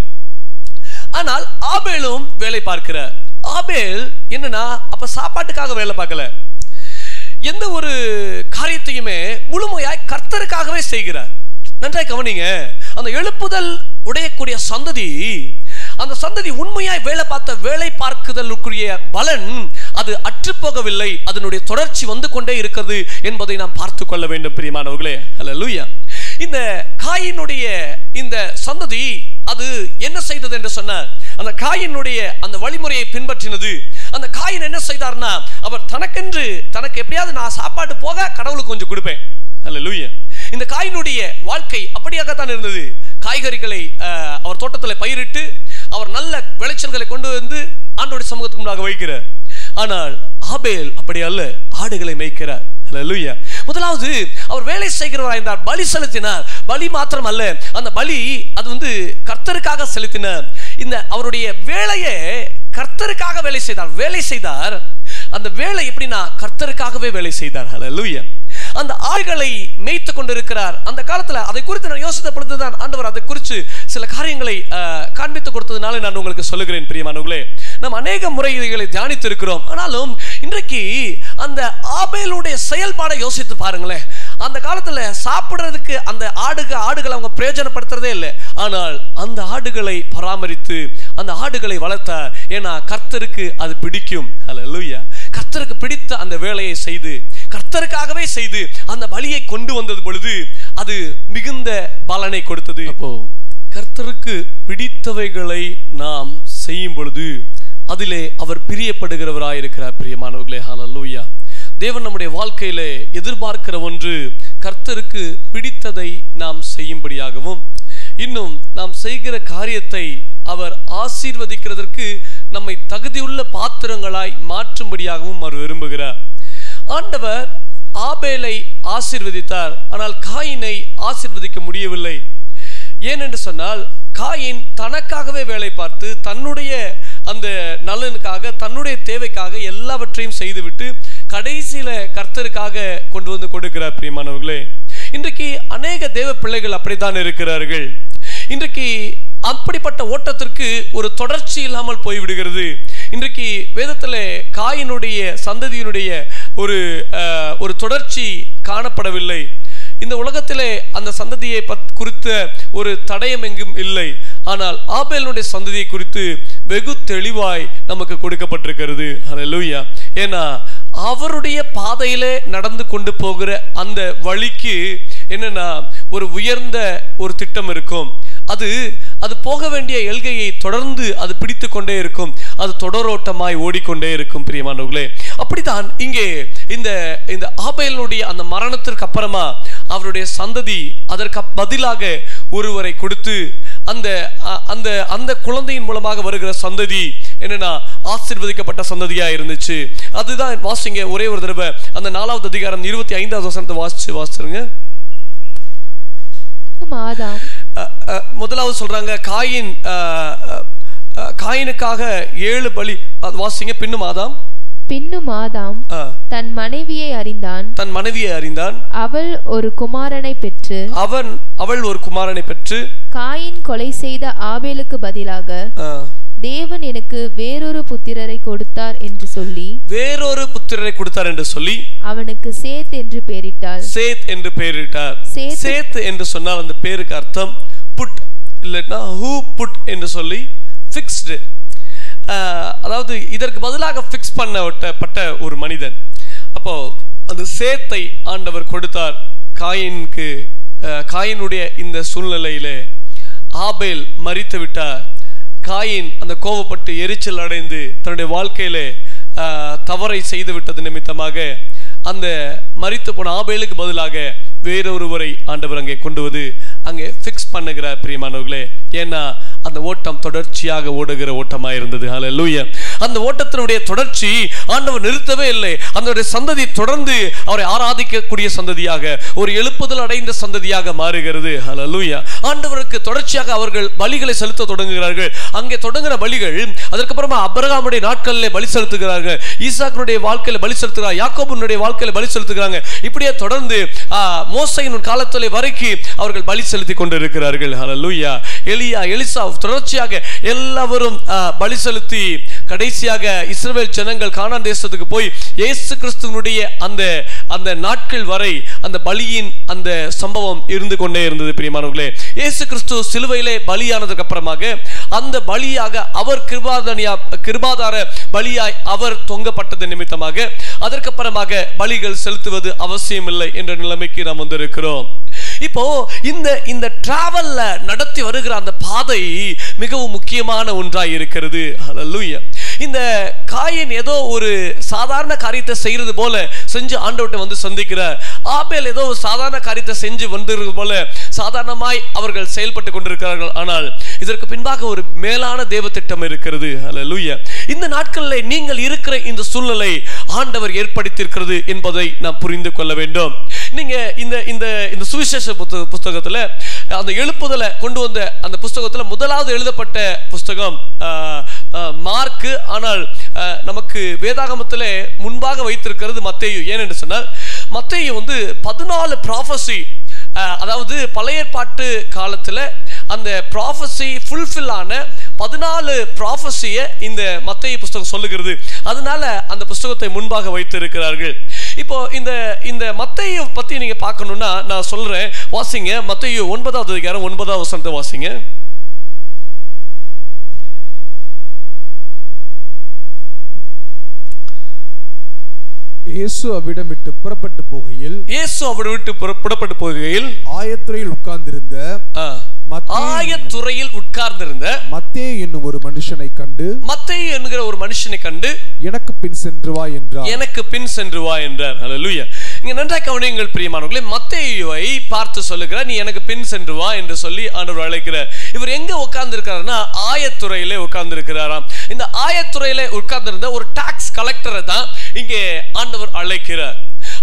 ஆனால் ஆபேலும் வேலை பார்க்கிறார். ஆபேல் என்னன்னா அப்ப சாப்பாட்டுக்காக வேலை பார்க்கல, எந்த ஒரு காரியத்தையுமே முழுமையாய் கர்த்தருக்காகவே செய்கிறார். நன்றாய் கவனிங்க. அந்த எழுப்புதல் உடையக்கூடிய சந்ததி, அந்த சந்ததி உண்மையாய் வேலை பார்த்த வேலை பார்க்குதலுக்குரிய பலன் அது அற்றுப்போகவில்லை, அதனுடைய தொடர்ச்சி வந்து கொண்டே இருக்கிறது என்பதை நாம் பார்த்து கொள்ள வேண்டும். பிரியமானவர்களே, அல்லேலூயா. இந்த காயினுடைய இந்த சந்ததி அது என்ன செய்தது என்று சொன்னார், அந்த காயினுடைய அந்த வழிமுறையை பின்பற்றினது. அந்த காயின் என்ன செய்தார்னா, அவர் தனக்கென்று தனக்கு எப்படியாவது நான் சாப்பாடு போக கடவுளுக்கு கொஞ்சம் கொடுப்பேன். அல்லேலூயா. இந்த காயினுடைய வாழ்க்கை அப்படியாகத்தான் இருந்தது. காய்கறிகளை அவர் தோட்டத்தில் பயிரிட்டு அவர் நல்ல விளைச்சல்களை கொண்டு வந்து ஆண்டவருடைய சமூகத்துக்கு முன்னாக வைக்கிறார். ஆனால் ஆபேல் அப்படி அல்ல, ஆடுகளை மேய்க்கிறார். அல்லேலூயா. முதலாவது அவர் வேலை செய்கிறவராக இருந்தார், பலி செலுத்தினார். பலி மாத்திரம் அல்ல, அந்த பலி அது வந்து கர்த்தருக்காக செலுத்தினார். இந்த அவருடைய வேலையை கர்த்தருக்காக வேலை செய்தார். வேலை செய்தார் அந்த வேலை எப்படின்னா கர்த்தருக்காகவே வேலை செய்தார். அல்லேலூயா. அந்த ஆடுகளை மேய்த்து கொண்டிருக்கிறார். அந்த காலத்துல அதை குறித்து நான் யோசித்த பொழுதுதான் ஆண்டவர் அதை குறித்து சில காரியங்களை காண்பித்து கொடுத்ததுனால நான் உங்களுக்கு சொல்லுகிறேன். பிரியமானவர்களே, நாம் அநேக முறைகளை தியானித்து இருக்கிறோம். ஆனாலும் இன்றைக்கு அந்த ஆபேலுடைய செயல்பாடை யோசித்து பாருங்களேன். அந்த காலத்துல சாப்பிடுறதுக்கு அந்த ஆடுக ஆடுகளை அவங்க பிரயோஜனப்படுத்துறதே இல்லை. ஆனால் அந்த ஆடுகளை பராமரித்து அந்த ஆடுகளை வளர்த்தார். ஏன்னா கர்த்தருக்கு அது பிடிக்கும். அல்லேலூயா. கர்த்தருக்கு பிடித்த அந்த வேலையை செய்து கர்த்தருக்காகவே செய்து அந்த பலியை கொண்டு வந்தது பொழுது அது மிகுந்த பலனை கொடுத்தது. அப்போ கர்த்தருக்கு பிடித்தவைகளை நாம் செய்யும் பொழுது அதிலே அவர் பிரியப்படுகிறவராயிருக்கிறார். பிரியமானவர்களே, ஹல்லேலூயா. தேவன் நம்முடைய வாழ்க்கையிலே எதிர்பார்க்கிற ஒன்று கர்த்தருக்கு பிடித்ததை நாம் செய்யும்படியாகவும், இன்னும் நாம் செய்கிற காரியத்தை அவர் ஆசீர்வதிக்கிறதற்கு நம்மை தகுதியுள்ள பாத்திரங்களாய் மாற்றும்படியாகவும் அவர் விரும்புகிறார். ஆண்டவர் ஆபேலை ஆசீர்வதித்தார், ஆனால் காயினை ஆசீர்வதிக்க முடியவில்லை. ஏனென்று சொன்னால் காயின் தனக்காகவே வேலை பார்த்து தன்னுடைய அந்த நலனுக்காக தன்னுடைய தேவைக்காக எல்லாவற்றையும் செய்துவிட்டு கடைசியில கர்த்தருக்காக கொண்டு வந்து கொடுக்கிறார். பிரியமானவர்களே, இன்றைக்கு அநேக தேவ பிள்ளைகள் அப்படித்தான் இருக்கிறார்கள். இன்றைக்கு அப்படிப்பட்ட ஓட்டத்திற்கு ஒரு தொடர்ச்சி இல்லாமல் போய்விடுகிறது. இன்றைக்கு வேதத்தில் காயினுடைய சந்ததியினுடைய ஒரு ஒரு தொடர்ச்சி காணப்படவில்லை. இந்த உலகத்திலே அந்த சந்ததியை பத் குறித்த ஒரு தடயம் எங்கும் இல்லை. ஆனால் ஆபேலுடைய சந்ததியை குறித்து வெகு தெளிவாய் நமக்கு கொடுக்கப்பட்டிருக்கிறது. ஹல்லேலூயா. ஏன்னா அவருடைய பாதையிலே நடந்து கொண்டு போகிற அந்த வழிக்கு என்னன்னா ஒரு உயர்ந்த ஒரு திட்டம் இருக்கும். அது அது போக வேண்டிய எல்கையை தொடர்ந்து அது பிடித்து கொண்டே இருக்கும். அது தொடரோட்டமாய் ஓடிக்கொண்டே இருக்கும். பிரியமானவர்களே, அப்படித்தான் இங்கே இந்த இந்த ஆபேலுடைய அந்த மரணத்திற்கு அப்புறமா அவருடைய சந்ததி அதற்கு பதிலாக ஒருவரை கொடுத்து அந்த அந்த அந்த குழந்தையின் மூலமாக வருகிற சந்ததி என்னன்னா ஆசீர்வதிக்கப்பட்ட சந்ததியா இருந்துச்சு. அதுதான் வாசிங்க ஒரே ஒரு தடவை அந்த நாலாவது அதிகாரம் இருபத்தி ஐந்தாவது வசனத்தை வாசிச்சு வாசிருங்க. முதலாவது சொல்றாங்க காயின் காயினுக்காக ஏழு பலி. வாசிங்க. பின்னும் ஆதாம் பின்னும் ஆதாம் தன் மனைவியை அறிந்தான் தன் மனைவியை அறிந்தான் அவள் ஒரு குமாரனை பெற்று அவன் அவள் ஒரு குமாரனை பெற்று காயின் கொலை செய்த ஆபேலுக்கு பதிலாக தேவன் எனக்கு வேறொரு புத்திரரை கொடுத்தார் என்று சொல்லி வேறொரு புத்திரரை கொடுத்தார் என்று சொல்லி அவனுக்கு சேத் என்று பெயரிட்டாள். சேத் என்று பெயரிட்டார். சேத் என்று சொன்னால் அந்த பேருக்கு அர்த்தம் புட் இல்லைன்னா ஹூ புட் என்று சொல்லி ஃபிக்ஸ்டு. அதாவது இதற்கு பதிலாக ஃபிக்ஸ் பண்ணப்பட்ட ஒரு மனிதன். அப்போ அந்த சேத்தை ஆண்டவர் கொடுத்தார் காயினுக்கு. காயினுடைய இந்த சூழ்நிலையிலே ஆபேல் மரித்து விட்டார். காயின் அந்த கோபப்பட்டு எரிச்சல் அடைந்து தன்னுடைய வாழ்க்கையிலே தவறை செய்து விட்டது நிமித்தமாக அந்த மரித்து போன ஆபேலுக்கு பதிலாக வேறொருவரை ஆண்டவர் அங்கே கொண்டு வந்து அங்கே ஃபிக்ஸ் பண்ணுகிறார். பிரியமானவர்களே, ஏன்னா அந்த ஓட்டம் தொடர்ச்சியாக ஓடுகிற ஓட்டமாக இருந்தது. ஹல்லேலூயா. அந்த ஓட்டத்தினுடைய தொடர்ச்சி ஆண்டவர் நிறுத்தவே இல்லை. அந்த சந்ததி தொடர்ந்து அவரை ஆராதிக்கக்கூடிய சந்ததியாக ஒரு எழுப்புதல் அடைந்த சந்ததியாக மாறுகிறது. ஹல்லேலூயா. ஆண்டவருக்கு தொடர்ச்சியாக அவர்கள் பலிகளை செலுத்த தொடங்குகிறார்கள். அங்கே தொடங்குகிற பலிகள் அதற்கப்புறமா ஆபிரகாமுடைய நாட்களிலே பலி செலுத்துகிறார்கள். ஈசாக்குடைய வாழ்க்கையில பலி செலுத்துகிறார். யாக்கோபுடைய வாழ்க்கையில பலி செலுத்துகிறாங்க. இப்படியே தொடர்ந்து மோசேயின் காலத்திலே வரைக்கும் அவர்கள் பலி செலுத்தி கொண்டிருக்கிறார்கள். ஹல்லேலூயா. எலியா எலிசா தொடர்ச்சியாக எல்லாவரும் பலி செலுத்தி கடைசியாக இஸ்ரவேல் ஜனங்கள் கானான் தேசத்துக்கு போய் இயேசு கிறிஸ்துவினுடைய அந்த அந்த நாட்கள் வரை அந்த பலியின் அந்த சம்பவம் இருந்து கொண்டே இருந்தது. பிரியமானவர்களே, இயேசு கிறிஸ்து சிலுவையிலே பலியானதுக்கு அப்புறமாக அந்த பலியாக அவர் கிருபாதானியா கிருபாதார பலியாய் அவர் தொங்கப்பட்டது நிமித்தமாக அதற்கப்புறமாக பலிகள் செலுத்துவது அவசியம் இல்லை என்ற நிலைமைக்கு நாம் வந்திருக்கிறோம். இப்போ இந்த இந்த டிராவல்ல நடத்தி வருகிற அந்த பாதை மிகவும் முக்கியமான ஒன்றாய் இருக்கிறது. ஹல்லேலூயா. இந்த காயின் ஏதோ ஒரு சாதாரண காரியத்தை செய்யறது போல செஞ்சு ஆண்டவர்கிட்ட வந்து சந்திக்கிறார். ஆபேல் ஏதோ ஒரு சாதாரண காரியத்தை செஞ்சு வந்திருக்கிறது போல சாதாரணமாய் அவர்கள் செயல்பட்டு கொண்டிருக்கிறார்கள். ஆனால் இதற்கு பின்பாக ஒரு மேலான தேவ திட்டம் இருக்கிறது. ஹல்லேலூயா. இந்த நாட்களில் நீங்கள் இருக்கிற இந்த சூழ்நிலை ஆண்டவர் ஏற்படுத்தியிருக்கிறது என்பதை நாம் புரிந்து கொள்ள வேண்டும். நீங்க இந்த இந்த இந்த சுவிசேஷ புத்தகத்துல அந்த எழுப்புதலை கொண்டு வந்த அந்த புஸ்தகத்துல முதலாவது எழுதப்பட்ட புஸ்தகம் மார்க்கு. ஆனால் நமக்கு வேதாகமத்திலே முன்பாக வைத்திருக்கிறது மத்தேயு. ஏனென்று சொன்னால் மத்தேயு வந்து பதினாலு ப்ராஃபஸி, அதாவது பழைய ஏற்பாட்டு காலத்துல அந்த ப்ராஃபஸி ஃபுல்ஃபில் ஆன பதினாலு ப்ராஃபஸியை இந்த மத்தேயு புஸ்தகம் சொல்லுகிறது. அதனால அந்த புஸ்தகத்தை முன்பாக வைத்திருக்கிறார்கள். இப்போ இந்த இந்த மத்தேயு பத்தி நீங்க பார்க்கணும்னா நான் சொல்றேன், வாசிங்க. மத்தேயு ஒன்பதாவது அதிகாரம் ஒன்பதாவது வசனத்தை வாசிங்க. இயேசு அவ்விடம் விட்டு புறப்பட்டு போகையில் இயேசு அவ்விடம் விட்டு புறப்பட்டு போகையில் ஆயத்துறையில் உட்கார்ந்திருந்த ஆயத்துறையில் உட்கார்ந்திருந்த மத்தேயு என்னும் ஒரு மனுஷனை கண்டு மத்தேயு என்கிற ஒரு மனுஷனை கண்டு எனக்கு பின் சென்று வா என்றார். எனக்கு பின் சென்று வா என்றார். ஹல்லேலூயா. இங்க நன்றாக கவனியுங்கள் பிரியமானவர்களே, மத்தேயுவை பார்த்து சொல்லுகிறார், நீ எனக்கு பின் சென்று வா என்று சொல்லி ஆண்டவர் அழைக்கிறார். இவர் எங்க உட்கார்ந்து இருக்கிறார்னா ஆயத்துறையிலே உட்கார்ந்து இருக்கிறாராம். இந்த ஆயத்துறையிலே உட்கார்ந்திருந்த ஒரு டாக்ஸ் கலெக்டரை தான் இங்கே ஆண்டவர் அழைக்கிறார்.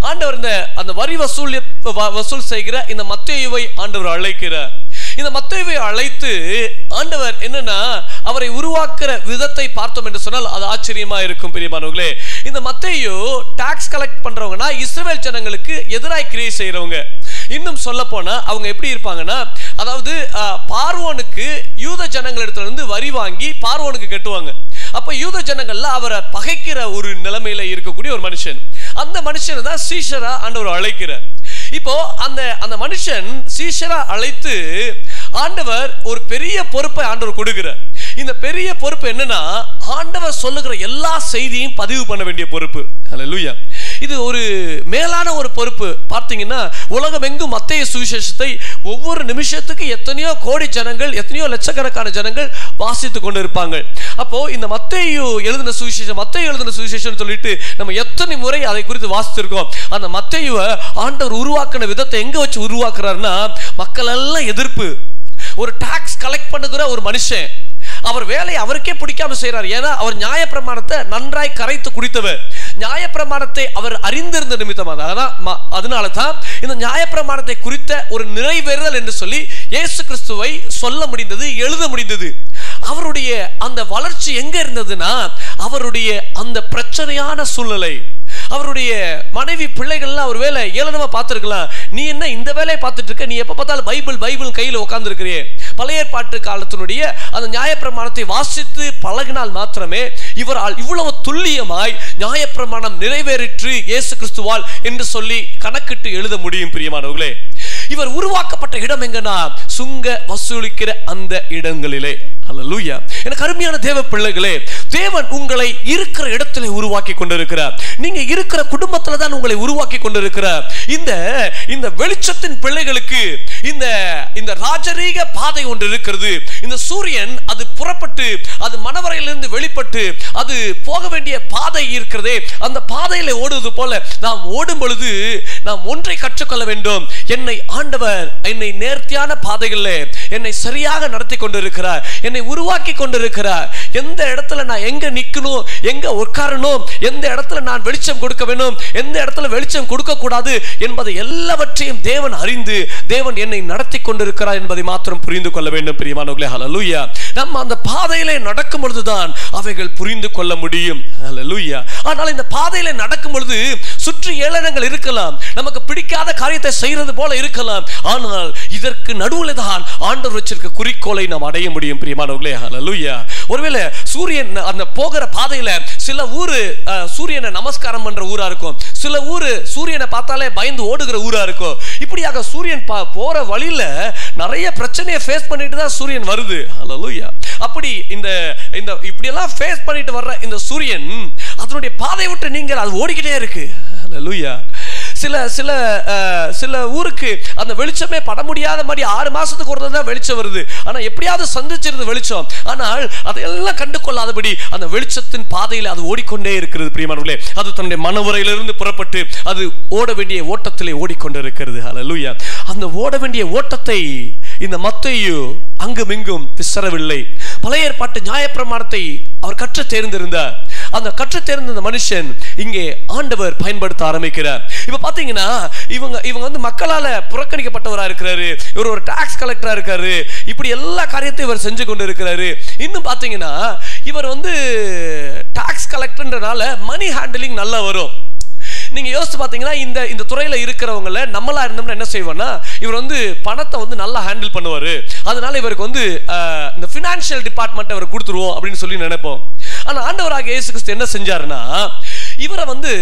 ஆண்டவர் இந்த அந்த வரி வசூல் வசூல் செய்கிற இந்த மத்தேயுவை ஆண்டவர் அழைக்கிறார். இந்த மத்தேயுவை அழைத்து ஆண்டவர் என்னன்னா அவரை உருவாக்குற விதத்தை பார்த்தோம் என்று சொன்னால் அது ஆச்சரியமா இருக்கும் பிரியமானவர்களே. இந்த மத்தேயு டாக்ஸ் கலெக்ட் பண்றவங்கன்னா இஸ்ரவேல் ஜனங்களுக்கு எதிராய் கிரியை செய்யறவங்க. இன்னும் சொல்ல போனா அவங்க எப்படி இருப்பாங்கன்னா, அதாவது பார்வோனுக்கு யூத ஜனங்களிடத்துல இருந்து வரி வாங்கி பார்வோனுக்கு கட்டுவாங்க. அப்ப யூத ஜனங்கள்ல அவரை பகைக்கிற ஒரு நிலைமையில இருக்கக்கூடிய ஒரு மனுஷன். அந்த மனுஷனை தான் சீஷரா ஆண்டவர் அழைக்கிறார். இப்போ அந்த அந்த மனுஷன் சீஷரா அழைத்து ஆண்டவர் ஒரு பெரிய பொறுப்பை ஆண்டவர் கொடுக்கிறார். இந்த பெரிய பொறுப்பு என்னன்னா, ஆண்டவர் சொல்லுகிற எல்லா செய்தியும் பதிவு பண்ண வேண்டிய பொறுப்பு. ஹல்லேலூயா. இது ஒரு மேலான ஒரு பொறுப்பு. பார்த்தீங்கன்னா உலகம் எங்கும் மத்தேயு சுவிசேஷத்தை ஒவ்வொரு நிமிஷத்துக்கு எத்தனையோ கோடி ஜனங்கள், எத்தனையோ லட்சக்கணக்கான ஜனங்கள் வாசித்து கொண்டு இருப்பாங்க. அப்போ இந்த மத்தேயு எழுதின சுவிசேஷம், மத்தேயு எழுதின சுவிசேஷம் சொல்லிட்டு நம்ம எத்தனை முறை அதை குறித்து வாசித்திருக்கோம். அந்த மத்தேயுவை ஆண்டவர் உருவாக்கின விதத்தை எங்க வச்சு உருவாக்குறாருன்னா, மக்கள் எல்லாம் எதிர்ப்பு. ஒரு டாக்ஸ் கலெக்ட் பண்ணுகிற ஒரு மனுஷன், அவர் வேலையை அவருக்கே பிடிக்காம செய்யறார். ஏன்னா அவர் நியாயப்பிரமாணத்தை நன்றாய் கரைத்து குடித்தவர். நியாயப்பிரமாணத்தை அவர் அறிந்திருந்த நிமித்தமாக, அதனால தான் இந்த நியாயப்பிரமாணத்தை குறித்த ஒரு நிறைவேறுதல் என்று சொல்லி இயேசு கிறிஸ்துவை சொல்ல முடிந்தது, எழுத முடிந்தது. அவருடைய அந்த வளர்ச்சி எங்க இருந்ததுன்னா, அவருடைய அந்த பிரச்சனையான சூழ்நிலை, அவருடைய மனைவி பிள்ளைகள்லாம் ஒரு வேலை ஏளனமா பார்த்திருக்கலாம். நீ என்ன இந்த வேலையை பார்த்துட்டு இருக்க, நீ எப்ப பார்த்தாலும் பைபிள் பைபிள் கையில் உட்கார்ந்து இருக்கிறே. பழைய ஏற்பாட்டு காலத்தினுடைய அந்த நியாயப்பிரமாணத்தை வாசித்து பழகினால் மாத்திரமே இவரால் இவ்வளவு துல்லியமாய் நியாயப்பிரமாணம் நிறைவேறிற்று இயேசு கிறிஸ்துவால் என்று சொல்லி கணக்கிட்டு எழுத முடியும். பிரியமானவர்களே, இவர் உருவாக்கப்பட்ட இடம் எங்கன்னா, சுங்க வசூலிக்கிற அந்த இடங்களிலே. அல்லேலூயா. எனக்கு அருமையான தேவ பிள்ளைகளே, தேவன் உங்களை இருக்கிற இடத்திலே உருவாக்கி கொண்டிருக்கிறார். நீங்க இருக்கிற குடும்பத்துல தான் உங்களை உருவாக்கி கொண்டிருக்கிறார். இந்த இந்த வெளிச்சத்தின் பிள்ளைகளுக்கு இந்த இந்த ராஜரீக பாதை ஒன்று இருக்கிறது. இந்த சூரியன் அது புறப்பட்டு அது மனவரையிலிருந்து வெளிப்பட்டு அது போக வேண்டிய பாதை இருக்கிறதே, அந்த பாதையில ஓடுவது போல நாம் ஓடும் பொழுது நாம் ஒன்றை கற்றுக்கொள்ள வேண்டும். என்னை ஆண்டவர் என்னை நேர்த்தியான பாதைகளிலே என்னை சரியாக நடத்தி கொண்டிருக்கிறார், என்னை உருவாக்கி கொண்டிருக்கிறார். எந்த இடத்துல நான் எங்க நிக்கணும், எங்க உட்காரணும், எந்த இடத்துல நான் வெளிச்சம் கொடுக்க வேண்டும், எந்த இடத்துல வெளிச்சம் கொடுக்க கூடாது என்பதை எல்லாவற்றையும் தேவன் அறிந்து தேவன் என்னை நடத்தி கொண்டிருக்கிறார் என்பதை மாத்திரம் புரிந்து கொள்ள வேண்டும். பிரியமானவர்களே, ஹல்லேலூயா. நம்ம அந்த பாதையிலே நடக்கும் பொழுதுதான் அவைகள் புரிந்து கொள்ள முடியும். ஹல்லேலூயா. ஆனால் இந்த பாதையிலே நடக்கும் பொழுது சுற்றி ஏளனங்கள் இருக்கலாம், நமக்கு பிடிக்காத காரியத்தை செய்யறது போல இருக்கலாம். ஆனால் இதற்கு நடுவில் தான் ஆண்டவர் வச்சிருக்க குறிக்கோளை நாம் அடைய முடியும். பிரியமானவர்களே, ஹல்லேலூயா. ஒருவேளை சூரியன் அந்த போகிற பாதையில சில ஊரு சூரியனை நமஸ்காரம் பண்ற ஊரா இருக்கும், சில ஊரு சூரியனை பார்த்தாலே பயந்து ஓடுகிற ஊரா இருக்கும். இப்படியாக சூரியன் போற வழியில நிறைய பிரச்சனையை ஃபேஸ் பண்ணிட்டு தான் சூரியன் வருது. ஹல்லேலூயா. அப்படி இந்த இந்த இப்படி எல்லாம் ஃபேஸ் பண்ணிட்டு வர்ற இந்த சூரியன் அதனுடைய பாதை விட்டு நீங்கள் அது ஓடிக்கிட்டே இருக்கு. ஹல்லேலூயா. சில சில சில ஊருக்கு அந்த வெளிச்சமே பட முடியாத மாதிரி ஆறு மாசத்துக்கு ஒரு தான் வெளிச்சம் வருது. ஆனா எப்படியாவது சந்திச்சிருது வெளிச்சம். ஆனால் அதையெல்லாம் கண்டு கொள்ளாதபடி அந்த வெளிச்சத்தின் பாதையில் அது ஓடிக்கொண்டே இருக்கிறது. பிரியமானவர்களே, அது தன்னுடைய மனவரையிலிருந்து புறப்பட்டு அது ஓட வேண்டிய ஓட்டத்திலே ஓடிக்கொண்டு இருக்கிறது. ஹல்லேலூயா. அந்த ஓட வேண்டிய ஓட்டத்தை இந்த மத்தேயு அங்குமிங்கும் விசரவில்லை. பழைய ஏற்பாட்டு நியாயப்பிரமாணத்தை அவர் கற்று தேர்ந்திருந்தார். அந்த கற்று தேர்ந்த மனுஷன் இங்கே ஆண்டவர் பயன்படுத்த ஆரம்பிக்கிறார். இப்ப பாத்தீங்கன்னா இவங்க இவங்க வந்து மக்களால புறக்கணிக்கப்பட்டவரா இருக்கிறாரு, இவர் ஒரு டாக்ஸ் கலெக்டரா இருக்காரு, இப்படி எல்லா காரியத்தையும் இவர் செஞ்சு கொண்டு இருக்கிறாரு. இன்னும் பாத்தீங்கன்னா இவர் வந்து டாக்ஸ் கலெக்டர்ன்றனால மணி ஹேண்டலிங் நல்லா வரும். நீங்க யோசிச்சு பாத்தீங்கன்னா இந்த இந்த துறையில இருக்கிறவங்கள நம்மளா இருந்தோம்னா என்ன செய்வோம்னா, இவர் வந்து பணத்தை வந்து நல்லா ஹேண்டில் பண்ணுவாரு, அதனால இவருக்கு வந்து இந்த பினான்சியல் டிபார்ட்மெண்ட் அவர் கொடுத்துருவோம் அப்படின்னு சொல்லி நினைப்போம். ஆனா ஆண்டவராக இயேசு கிறிஸ்து என்ன செஞ்சாருன்னா, இவரை வந்து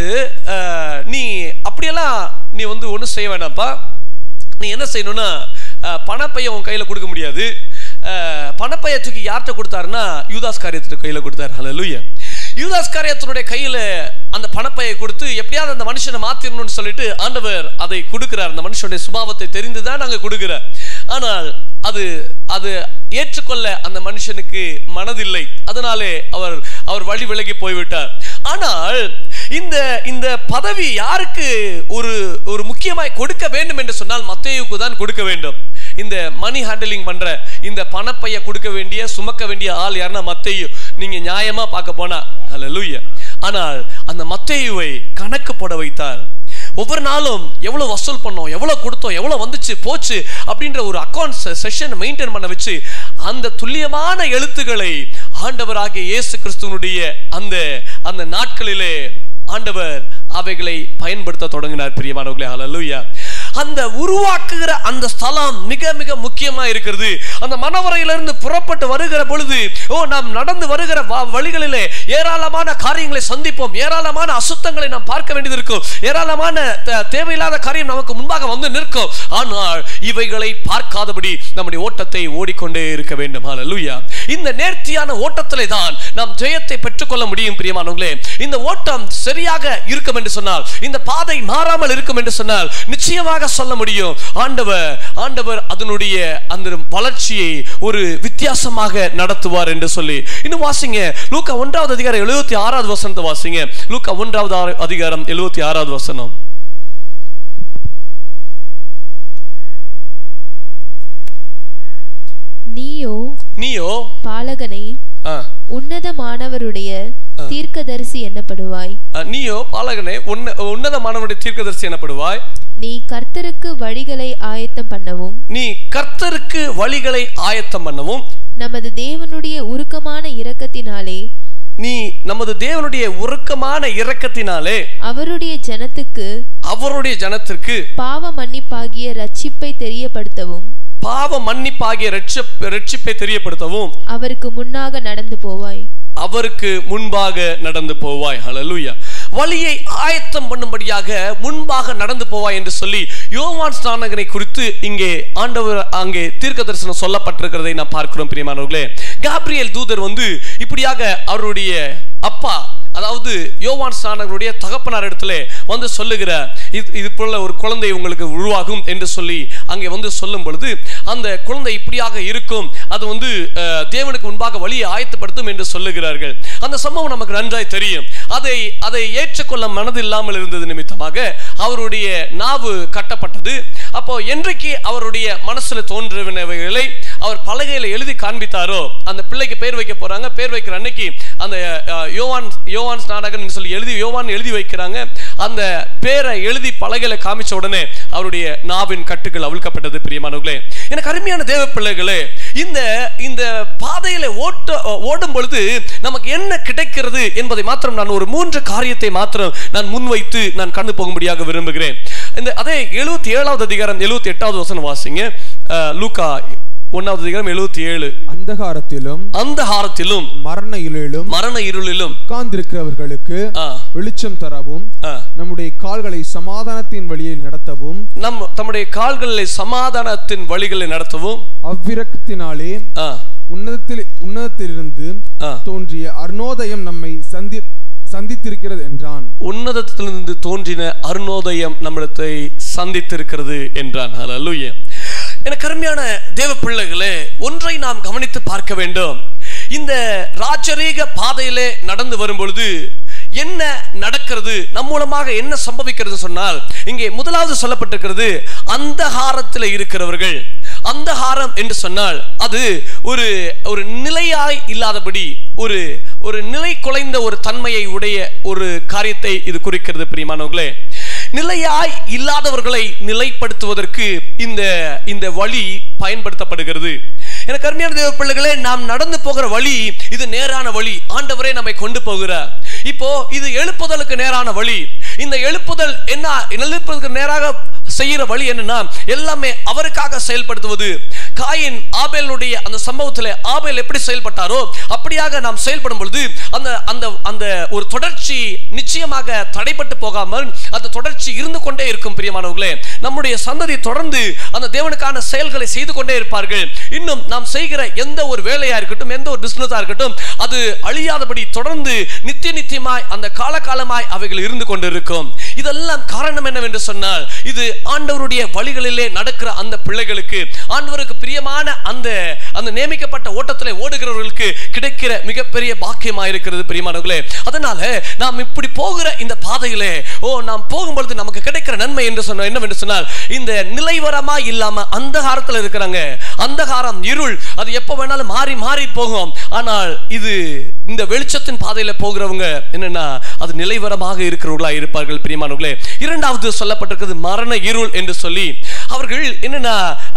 நீ அப்படியெல்லாம் நீ வந்து ஒன்றும் செய்ய வேண்டாம்ப்பா, நீ என்ன செய்யணும்னா பணப்பையை உன் கையில கொடுக்க முடியாது. பணப்பையை தூக்கி யார்கிட்ட கொடுத்தாருன்னா யூதாஸ் காரியத்துக்கு கையில கொடுத்தாரு. ஹல்லேலூயா. யூதாஸ் காரியத்தினுடைய கையில அந்த பணப்பையை கொடுத்து எப்படியாவது அந்த மனுஷனை மாத்திரணும்னு சொல்லிட்டு ஆண்டவர் அதை கொடுக்கிறார். அந்த மனுஷனுடைய சுபாவத்தை தெரிந்துதான் நாங்க கொடுக்கிறார். ஆனால் அது அது ஏற்றுக்கொள்ள அந்த மனுஷனுக்கு மனதில்லை. அதனாலே அவர் அவர் வழி விலகி போய்விட்டார். ஆனால் இந்த இந்த பதவி யாருக்கு ஒரு ஒரு முக்கியமாய் கொடுக்க வேண்டும் என்று சொன்னால் மத்தேயுக்கு தான் கொடுக்க வேண்டும். இந்த மணி ஹேண்டலிங் பண்ற இந்த பணப்பைய கொடுக்க வேண்டிய சுமக்க வேண்டிய ஆள் யாருன்னா மத்தேயு. நீங்க நியாயமா பார்க்க போனா. ஹல்லேலூயா. ஆனால் அந்த மத்தேயுவை கணக்கு போட வைத்தார். ஒவ்வொரு நாளும் எவ்வளவு வசூல் பண்ணோம், எவ்வளவு கொடுத்தோம், எவ்வளவு வந்துச்சு போச்சு அப்படின்ற ஒரு அக்கவுண்ட்ஸ் செஷன் மெயின்டைன் பண்ண வச்சு அந்த துல்லியமான எழுத்துக்களை ஆண்டவராகிய இயேசு கிறிஸ்துவனுடைய அந்த அந்த நாட்களிலே ஆண்டவர் அவைகளை பயன்படுத்த தொடங்கினார். பிரியமானவர்களே, ஹல்லேலூயா. அந்த உருவாக்குகிற அந்த ஸ்தலம் மிக மிக முக்கியமா இருக்கிறது. அந்த மனவரையிலிருந்து புறப்பட்டு வருகிற பொழுது ஓ நாம் நடந்து வருகிற வழிகளிலே ஏராளமான காரியங்களை சந்திப்போம், ஏராளமான அசுத்தங்களை நாம் பார்க்க வேண்டியது இருக்கும், ஏராளமான தேவையில்லாத காரியம் நமக்கு முன்பாக வந்து நிற்கும். ஆனால் இவைகளை பார்க்காதபடி நம்முடைய ஓட்டத்தை ஓடிக்கொண்டே இருக்க வேண்டும். ஹல்லேலூயா. இந்த நேர்த்தியான ஓட்டத்திலே தான் நாம் ஜெயத்தை பெற்றுக்கொள்ள முடியும். பிரியமானவர்களே, இந்த ஓட்டம் சரியாக இருக்கும் என்று சொன்னால், இந்த பாதை மாறாமல் இருக்கும் என்று சொன்னால் நிச்சயமாக சொல்ல முடியும் ஆண்டவர் ஆண்டவர் அதனுடைய அந்த வளர்ச்சியை ஒரு வித்தியாசமாக நடத்துவார் என்று சொல்லி. இன்னும் வாசிங்க, லூக்கா ஒன்றாவது அதிகாரம் எழுபத்தி ஆறாவது வசனத்தை வாசிங்க. லூக்கா ஒன்றாவது அதிகாரம் எழுபத்தி ஆறாவது வசனம். நீயோ நீயோ பாலகனை உன்னதமானவருடைய தீர்க்கதரிசி என்னப்படுவாய். நீயோ பாலகனே உன்னதமானவருடைய தீர்க்கதரிசி என்னப்படுவாய். நீ கர்த்தருக்கு வழிகளை ஆயத்தம் பண்ணவும் நீ கர்த்தருக்கு வழிகளை ஆயத்தம் பண்ணவும் நமது தேவனுடைய உருக்கமான இரக்கத்தினாலே நீ நமது தேவனுடைய உருக்கமான இரக்கத்தினாலே அவருடைய ஜனத்துக்கு அவருடைய ஜனத்திற்கு பாவ மன்னிப்பாகிய ரட்சிப்பை தெரியப்படுத்தவும் பாவ மன்னிப்பாகிய ரட்சிப்பை தெரியப்படுத்தவும் அவருக்கு முன்னாக நடந்து போவாய் அவருக்கு முன்பாக நடந்து போவாய். ஹல்லேலூயா. வழியை ஆயத்தம் பண்ணும்படியாக முன்பாக நடந்து போவாய் என்று சொல்லி யோவான் ஸ்நானகனை குறித்து இங்கே ஆண்டவர் அங்கே தீர்க்க தரிசனம் சொல்லப்பட்டிருக்கிறதை நான் பார்க்கிறோம். பிரியமானவர்களே, காப்ரியேல் தூதர் வந்து இப்படியாக அவருடைய அப்பா, அதாவது யோவான் ஸ்நானகனுடைய தகப்பனார் இடத்துல வந்து சொல்லுகிற இது இது போல ஒரு குழந்தை உங்களுக்கு உருவாகும் என்று சொல்லி அங்கே வந்து சொல்லும் பொழுது அந்த குழந்தை இப்படியாக இருக்கும், அது வந்து தேவனுக்கு முன்பாக வழியை ஆயத்தப்படுத்தும் என்று சொல்லுகிறார்கள். அந்த சம்பவம் நமக்கு நன்றாய் தெரியும். அதை அதை ஏற்றுக்கொள்ள மனதில்லாமல் இருந்தது நிமித்தமாக அவருடைய நாவு கட்டப்பட்டது. அப்போ என்றைக்கு அவருடைய மனசுல தோன்றினவைகளை அவர் பலகையில எழுதி காண்பித்தாரோ, அந்த பிள்ளைக்கு பேர் வைக்க போறாங்க, பேர் வைக்கிற அன்னைக்கு அந்த யோவான் யோவான் ஸ்நானகன் சொல்லி எழுதி யோவான் எழுதி வைக்கிறாங்க. அந்த பேரை எழுதி பலகையில காமிச்ச உடனே அவருடைய நாவின் கட்டுகள் அவிழ்க்கப்பட்டது. பிரியமானவர்களே, எனக்கு அருமையான தேவ பிள்ளைகளே, இந்த இந்த பாதையில ஓட்ட ஓடும் பொழுது நமக்கு என்ன கிடைக்கிறது என்பதை மாத்திரம் நான் ஒரு மூன்று காரியத்தை மாத்திரம் நான் முன்வைத்து நான் கடந்து போகும்படியாக விரும்புகிறேன். இந்த அதே எழுபத்தி ஏழாவது அதிகாரம் எழுபத்தி எட்டாவது வசனம் வாசிங்க. லூக்கா ஒன்னாவது அதிகாரம் எழுபத்தி ஏழு. அந்தகாரத்திலும் அந்தகாரத்திலும் மரண இருளிலும் மரண இருளிலும் உட்கார்ந்திருக்கிறவர்களுக்கு வெளிச்சம் தரவும் நம்முடைய கால்களை சமாதானத்தின் வழியில் நடத்தவும் நம் தம்முடைய கால்களை சமாதானத்தின் வழிகளை நடத்தவும் அவ்விரக்கத்தினாலே உன்னதத்தில் உன்னதத்திலிருந்து தோன்றிய அருணோதயம் நம்மை சந்தி சந்தித்திருக்கிறது என்றான். உன்னதத்திலிருந்து தோன்றின அருணோதயம் நம்மிடத்தை சந்தித்திருக்கிறது என்றான். ஹல்லேலூயா. எனக்கு அருமையான தேவ பிள்ளைகளே, ஒன்றை நாம் கவனித்து பார்க்க வேண்டும். இந்த ராஜரீக பாதையிலே நடந்து வரும் பொழுது என்ன நடக்கிறது, நம் மூலமாக என்ன சம்பவிக்கிறது சொன்னால், இங்கே முதலாவது சொல்லப்பட்டிருக்கிறது அந்தகாரத்தில் இருக்கிறவர்கள். அந்தகாரம் என்று சொன்னால் அது ஒரு ஒரு நிலையாய் இல்லாதபடி ஒரு ஒரு நிலை குலைந்த ஒரு தன்மையை உடைய ஒரு காரியத்தை இது குறிக்கிறது. பிரியமானவர்களே, நிலையாய் இல்லாதவர்களை நிலைப்படுத்துவதற்கு இந்த இந்த வழி பயன்படுத்தப்படுகிறது. எனக்கு அருமையான தேவ பிள்ளைகளே, நாம் நடந்து போகிற வழி இது நேரான வழி. ஆண்டவரே நம்மை கொண்டு போகிறார். இப்போ இது எழுப்புதலுக்கு நேரான வழி. இந்த எழுப்புதல் என்ன, எழுப்புதலுக்கு நேராக செய்யற வழி என்னன்னா எல்லாமே அவருக்காக செயல்படுத்துவது. காயின் ஆபேலுடைய அந்த சம்பவத்தில் ஆபேல் எப்படி செயல்பட்டாரோ அப்படியாக நாம் செயல்படும் பொழுது அந்த அந்த அந்த ஒரு தொடர்ச்சி நிச்சயமாக தடைப்பட்டு போகாமல் அந்த தொடர்ச்சி இருந்து கொண்டே இருக்கும். பிரியமானவர்களே, நம்முடைய சந்ததி தொடர்ந்து அந்த தேவனுக்கான செயல்களை செய்து கொண்டே இருப்பார்கள். இன்னும் நாம் செய்கிற எந்த ஒரு வேலையா இருக்கட்டும், எந்த ஒரு பிசினஸா இருக்கட்டும், அது அழியாதபடி தொடர்ந்து நித்திய நித்தியமாய் அந்த காலகாலமாய் அவைகள் இருந்து கொண்டு இருக்கும். இதெல்லாம் காரணம் என்னவென்று சொன்னால், இது ஆண்டவருடைய வழிகளிலே நடக்கிற அந்த பிள்ளைகளுக்கு, ஆண்டவருக்கு பிரியமான அந்த அந்த நியமிக்கப்பட்ட ஓட்டத்திலே ஓடுகிறவர்களுக்கு கிடைக்கிற மிகப்பெரிய பாக்கியமாக இருக்கிறது. பிரியமானவர்களே, அதனால நாம் இப்படி போகிற இந்த பாதையிலே ஓ நாம் போகும்பொழுது நமக்கு கிடைக்கிற நன்மை என்று சொன்ன என்னவென்று சொன்னால், இந்த நிலைவரமா இல்லாம அந்தகாரத்தில் இருக்கிறாங்க. அந்தகாரம் இருள் அது எப்போ வேணாலும் மாறி மாறி போகும். ஆனால் இது இந்த வெளிச்சத்தின் பாதையில போகிறவங்க என்னன்னா அது நிலைவரமாக இருக்கிறவர்களா இருப்பார்கள் பிரியமானவர்களே. இரண்டாவது சொல்லப்பட்டிருக்கிறது மரண இருள் என்று சொல்லி, அவர்கள் என்னன்னா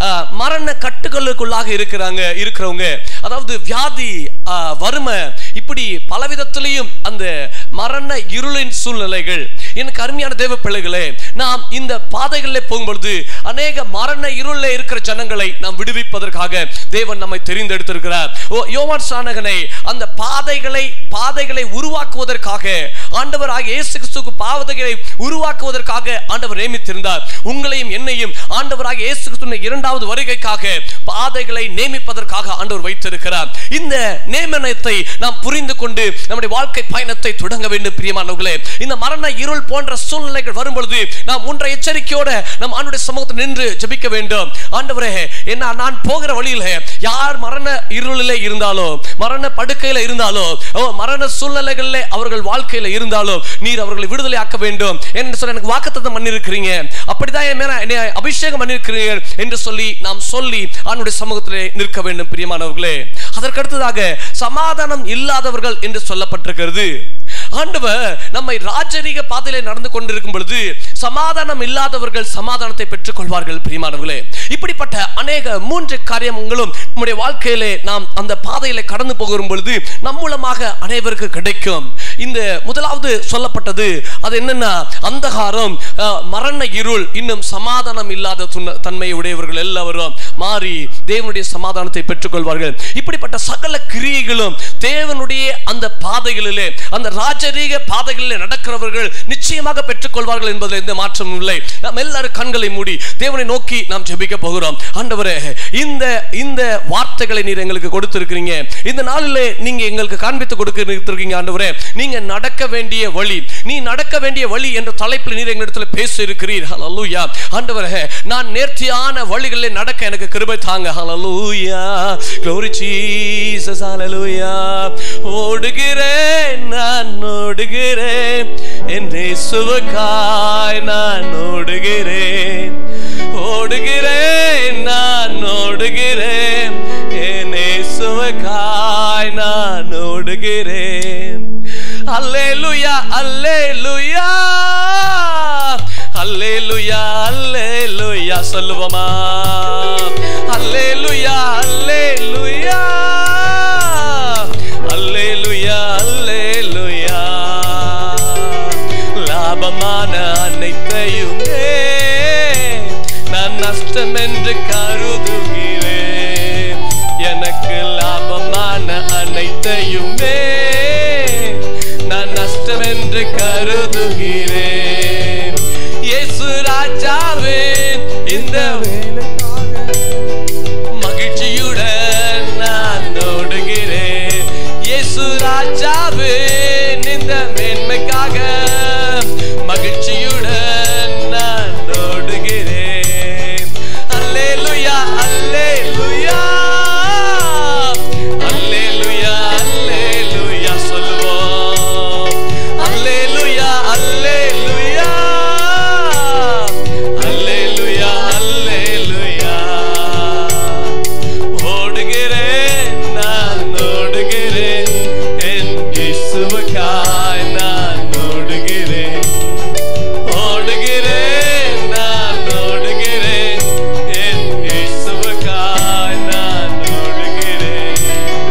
மரண கட்டுகளுக்குள்ளாக இருக்கிறாங்க இருக்கிறவங்க, அதாவது வியாதி, வறுமை, இப்படி பலவிதத்திலையும் அந்த மரண இருளின் சூழ்நிலைகள். எனக்கு அருமையான தேவ பிள்ளைகளே, நாம் இந்த பாதைகளில் போகும்பொழுது அநேக மரண இருளில் இருக்கிற ஜனங்களை நாம் விடுவிப்பதற்காக தேவன் நம்மை தெரிந்தெடுத்திருக்கிறார். யோவான் ஸ்நானகனை அந்த பாதைகளை பாதைகளை உருவாக்குவதற்காக ஆண்டவராகிய இயேசு கிறிஸ்துவுக்கு பாதைகளை உருவாக்குவதற்காக ஆண்டவர் நியமித்திருந்தார். உங்களையும் என்னையும் ஆண்டவராகிய இயேசு கிறிஸ்துவின் இரண்டாவது வருகைக்காக பாதைகளை நியமிப்பதற்காக ஆண்டவர் வைத்திருக்கிறார். இந்த நியமனத்தை நாம் புரிந்து கொண்டு நம்முடைய வாழ்க்கை பயணத்தை தொடங்க வேண்டும் பிரியமானவர்களே. இந்த மரண இருள் போன்ற சூழ்நிலைகள் வரும்பொழுது நாம் ஒன்றை எச்சரிக்கையோட நம் ஆண்டவருடைய சமூகத்தில் நின்று ஜெபிக்க வேண்டும். ஆண்டவரே, என்ன நான் போகிற வழியில யார் மரண இருளிலே இருந்தாலோ, மரண படுக்கையில இருந்தாலோ, மரண சூழ்நிலைகளிலே அவர்கள் வாழ்க்கையில இருந்தாலோ நீர் அவர்களை விடுதலை ஆக்க வேண்டும் என்று சொல்லி எனக்கு வாக்குத்தத்தம் பண்ணியிருக்கிறீங்க, அப்படிதான் என் மேல என்னை அபிஷேகம் பண்ணியிருக்கிறீர்கள் என்று சொல்லி நாம் சொல்லி ஆண்டவருடைய சமூகத்திலே நிற்க வேண்டும் பிரியமானவர்களே. அதற்கடுத்ததாக சமாதானம் இல்லாதவர்கள் என்று சொல்லப்பட்டிருக்கிறது. ஆண்டவர் நம்மை ராஜரீக பாதையிலே நடந்து கொண்டிருக்கும் பொழுது சமாதானம் இல்லாதவர்கள் சமாதானத்தை பெற்றுக் கொள்வார்கள் பிரியமானவர்களே. இப்படிப்பட்ட அநேக மூன்று காரியங்களும் நம்முடைய வாழ்க்கையிலே நாம் அந்த பாதையிலே கடந்து போகும் பொழுது நம் மூலமாக அனைவருக்கு கிடைக்கும். இந்த முதலாவது சொல்லப்பட்டது அது என்னன்னா அந்தகாரம், மரண இருள், இன்னும் சமாதானம் இல்லாத தன்மையை உடையவர்கள் எல்லாரும் மாறி தேவனுடைய சமாதானத்தை பெற்றுக் கொள்வார்கள். இப்படிப்பட்ட சகல கிரியைகளும் தேவனுடைய அந்த பாதைகளிலே, அந்த ராஜரீக பாதைகளிலே நடக்கிறவர்கள் நிச்சயமாக பெற்றுக் கொள்வார்கள் என்பதில் எந்த மாற்றமும் இல்லை. நாம் எல்லாரும் கண்களை மூடி தேவனை நோக்கி நாம் ஜெபிக்க போகிறோம். ஆண்டவரே, இந்த இந்த வார்த்தைகளை நீர் எங்களுக்கு கொடுத்திருக்கிறீங்க, இந்த நாளிலே நீங்க எங்களுக்கு காண்பித்து கொடுத்திருக்கீங்க. ஆண்டவரே, நீங்க நடக்க வேண்டிய வழி, நீ நடக்க வேண்டிய வழி என்ற தலைப்பில் நீர் எங்களிடத்தில் பேச இருக்கிறீர். ஹல்லேலூயா. ஆண்டவரே, நான் நேர்த்தியான வழிகளிலே நடக்க எனக்கு கிருபை தாங்க. ஹல்லேலூயா. Glory Jesus. ஹல்லேலூயா. ஓடுகிறேன் நான் ஓடுகிறேன் என் இயேசுவுக்காய் நான் ஓடுகிறேன், ஓடுகிறேன் நான் ஓடுகிறேன் என் இயேசுவுக்காய் நான் ஓடுகிறேன். அல்லேலூயா அல்லேலூயா அல்லேலூயா அல்லேலூயா சொல்லுவோமா? அல்லேலூயா அல்லேலூயா அல்லேலூயா அல்லேலூயா. லாபமான அனைத்தையுமே நான் நஷ்டம் என்று கருதுகிறேன், எனக்கு லாபமான அனைத்தையுமே நான் நஷ்டம் என்று கருதுகிறேன். இயேசு ராஜாவே, இந்த மகிழ்ச்சியுடன் நான் ஓடுகிறேன். இயேசு ராஜாவே, இந்த மேன்மைக்காக மகிழ்ச்சியுடன் நான் ஓடுகிறேன். அல்லேலூயா அல்லேலூயா அல்லேலூயா அல்லேலூயா சொல்லுவோம். அல்லேலூயா அல்லேலூயா அல்லேலூயா அல்லேலூயா. ஓடுகிறேன் நான் ஓடுகிறேன் என் இயேசுவுக்காய் நான் ஓடுகிறேன், ஓடுகிறேன் நான் ஓடுகிறேன் என் இயேசுவுக்காய் நான் ஓடுகிறேன்.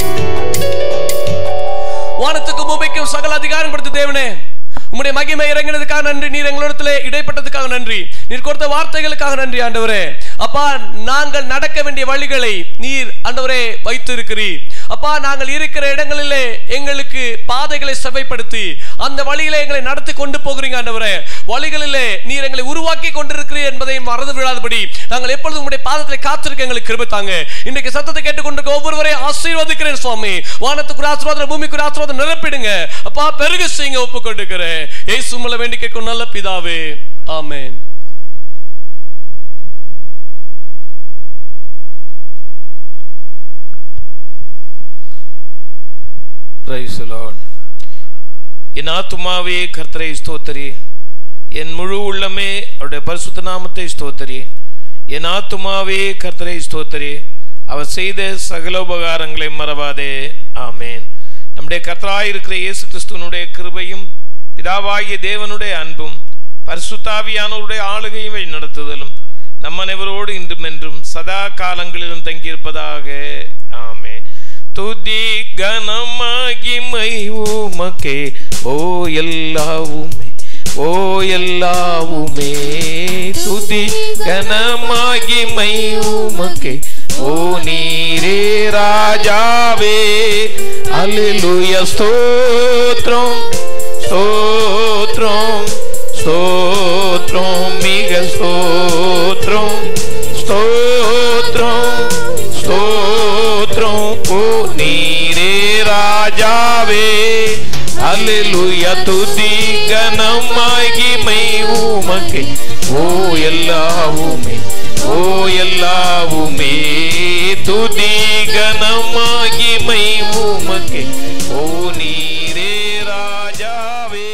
வானத்துக்கும் பூமிக்கும் சகல அதிகாரம் கொடுத்த தேவனே, உம்முடைய மகிமை இறங்கினதுக்காக நன்றி, நீர் எங்களிடத்திலே இடைப்பட்டதுக்காக நன்றி, நீர் கொடுத்த வார்த்தைகளுக்காக நன்றி. ஆண்டவரே அப்பா, நாங்கள் நடக்க வேண்டிய வழிகளை நீர் ஆண்டவரே வைத்திருக்கிறீர். அப்பா, நாங்கள் இருக்கிற இடங்களிலே எங்களுக்கு பாதைகளை செவைப்படுத்தி அந்த வழியிலே எங்களை நடத்தி கொண்டு போகிறீங்க. ஆண்டவரே, வழிகளிலே நீர் எங்களை உருவாக்கி கொண்டிருக்கிறீர் என்பதையும் மறந்து விடாதபடி நாங்கள் எப்பொழுதும் உம்முடைய பாதத்திலே காத்திருக்க எங்களுக்கு கிருபை தாங்க. இன்றைக்கு சத்தத்தை கேட்டுக்கொண்டிருக்க ஒவ்வொருவரையும் ஆசீர்வதிக்கிறேன் சுவாமி. வானத்துக்கு ஆசீர்வாதம், பூமிக்கு ஆசீர்வாதம் நிரப்பிடுங்க. அப்பா, பெருக செய்யுங்க. ஒப்புக்கொண்டிருக்கிறேன் இயேசு மூலம் வேண்டி கேட்கும் நல்ல பிதாவே, ஆமென். Praise the Lord. என் ஆத்துமாவே கர்த்தரை ஸ்தோத்திரி, என் முழு உள்ளமே அவருடைய பரிசுத்த நாமத்தை ஸ்தோத்திரி. என் ஆத்துமாவே கர்த்தரை ஸ்தோத்திரி, அவர் செய்த சகல உபகாரங்களை மறவாதே. ஆமேன். நம்முடைய கர்த்தராய் இருக்கிற இயேசு கிறிஸ்துவனுடைய கிருபையும் பிதாவாகிய தேவனுடைய அன்பும் பரிசுத்தாவியானவருடைய ஆளுகையும் வழி நடத்துதலும் நம்ம அனைவரோடு இன்றும் என்றும் சதா காலங்களிலும் தங்கியிருப்பதாக. ஆமே. துதி கனமாகிமை உமக்கே ஓ எல்லாவுமே ஓ எல்லாவுமே துதி கனமாகிமை உமக்கே ஓ நீரே ராஜாவே. அல்லேலூயா. ஸ்தோத்திரம் ஸ்தோத்திரம் ஸ்தோத்திரம் மிக ஸ்தோத்திரம் ஸ்தோத்திரம் ஸ்தோத்திரம் ஓ நீரே ராஜாவே. அல்லேலூயா. துதி கனமாகிமை உமக்கே ஓ எல்லாவுமே ஓ எல்லாவுமே துதி கனமாகிமை உமக்கே ஓ நீரே ராஜாவே.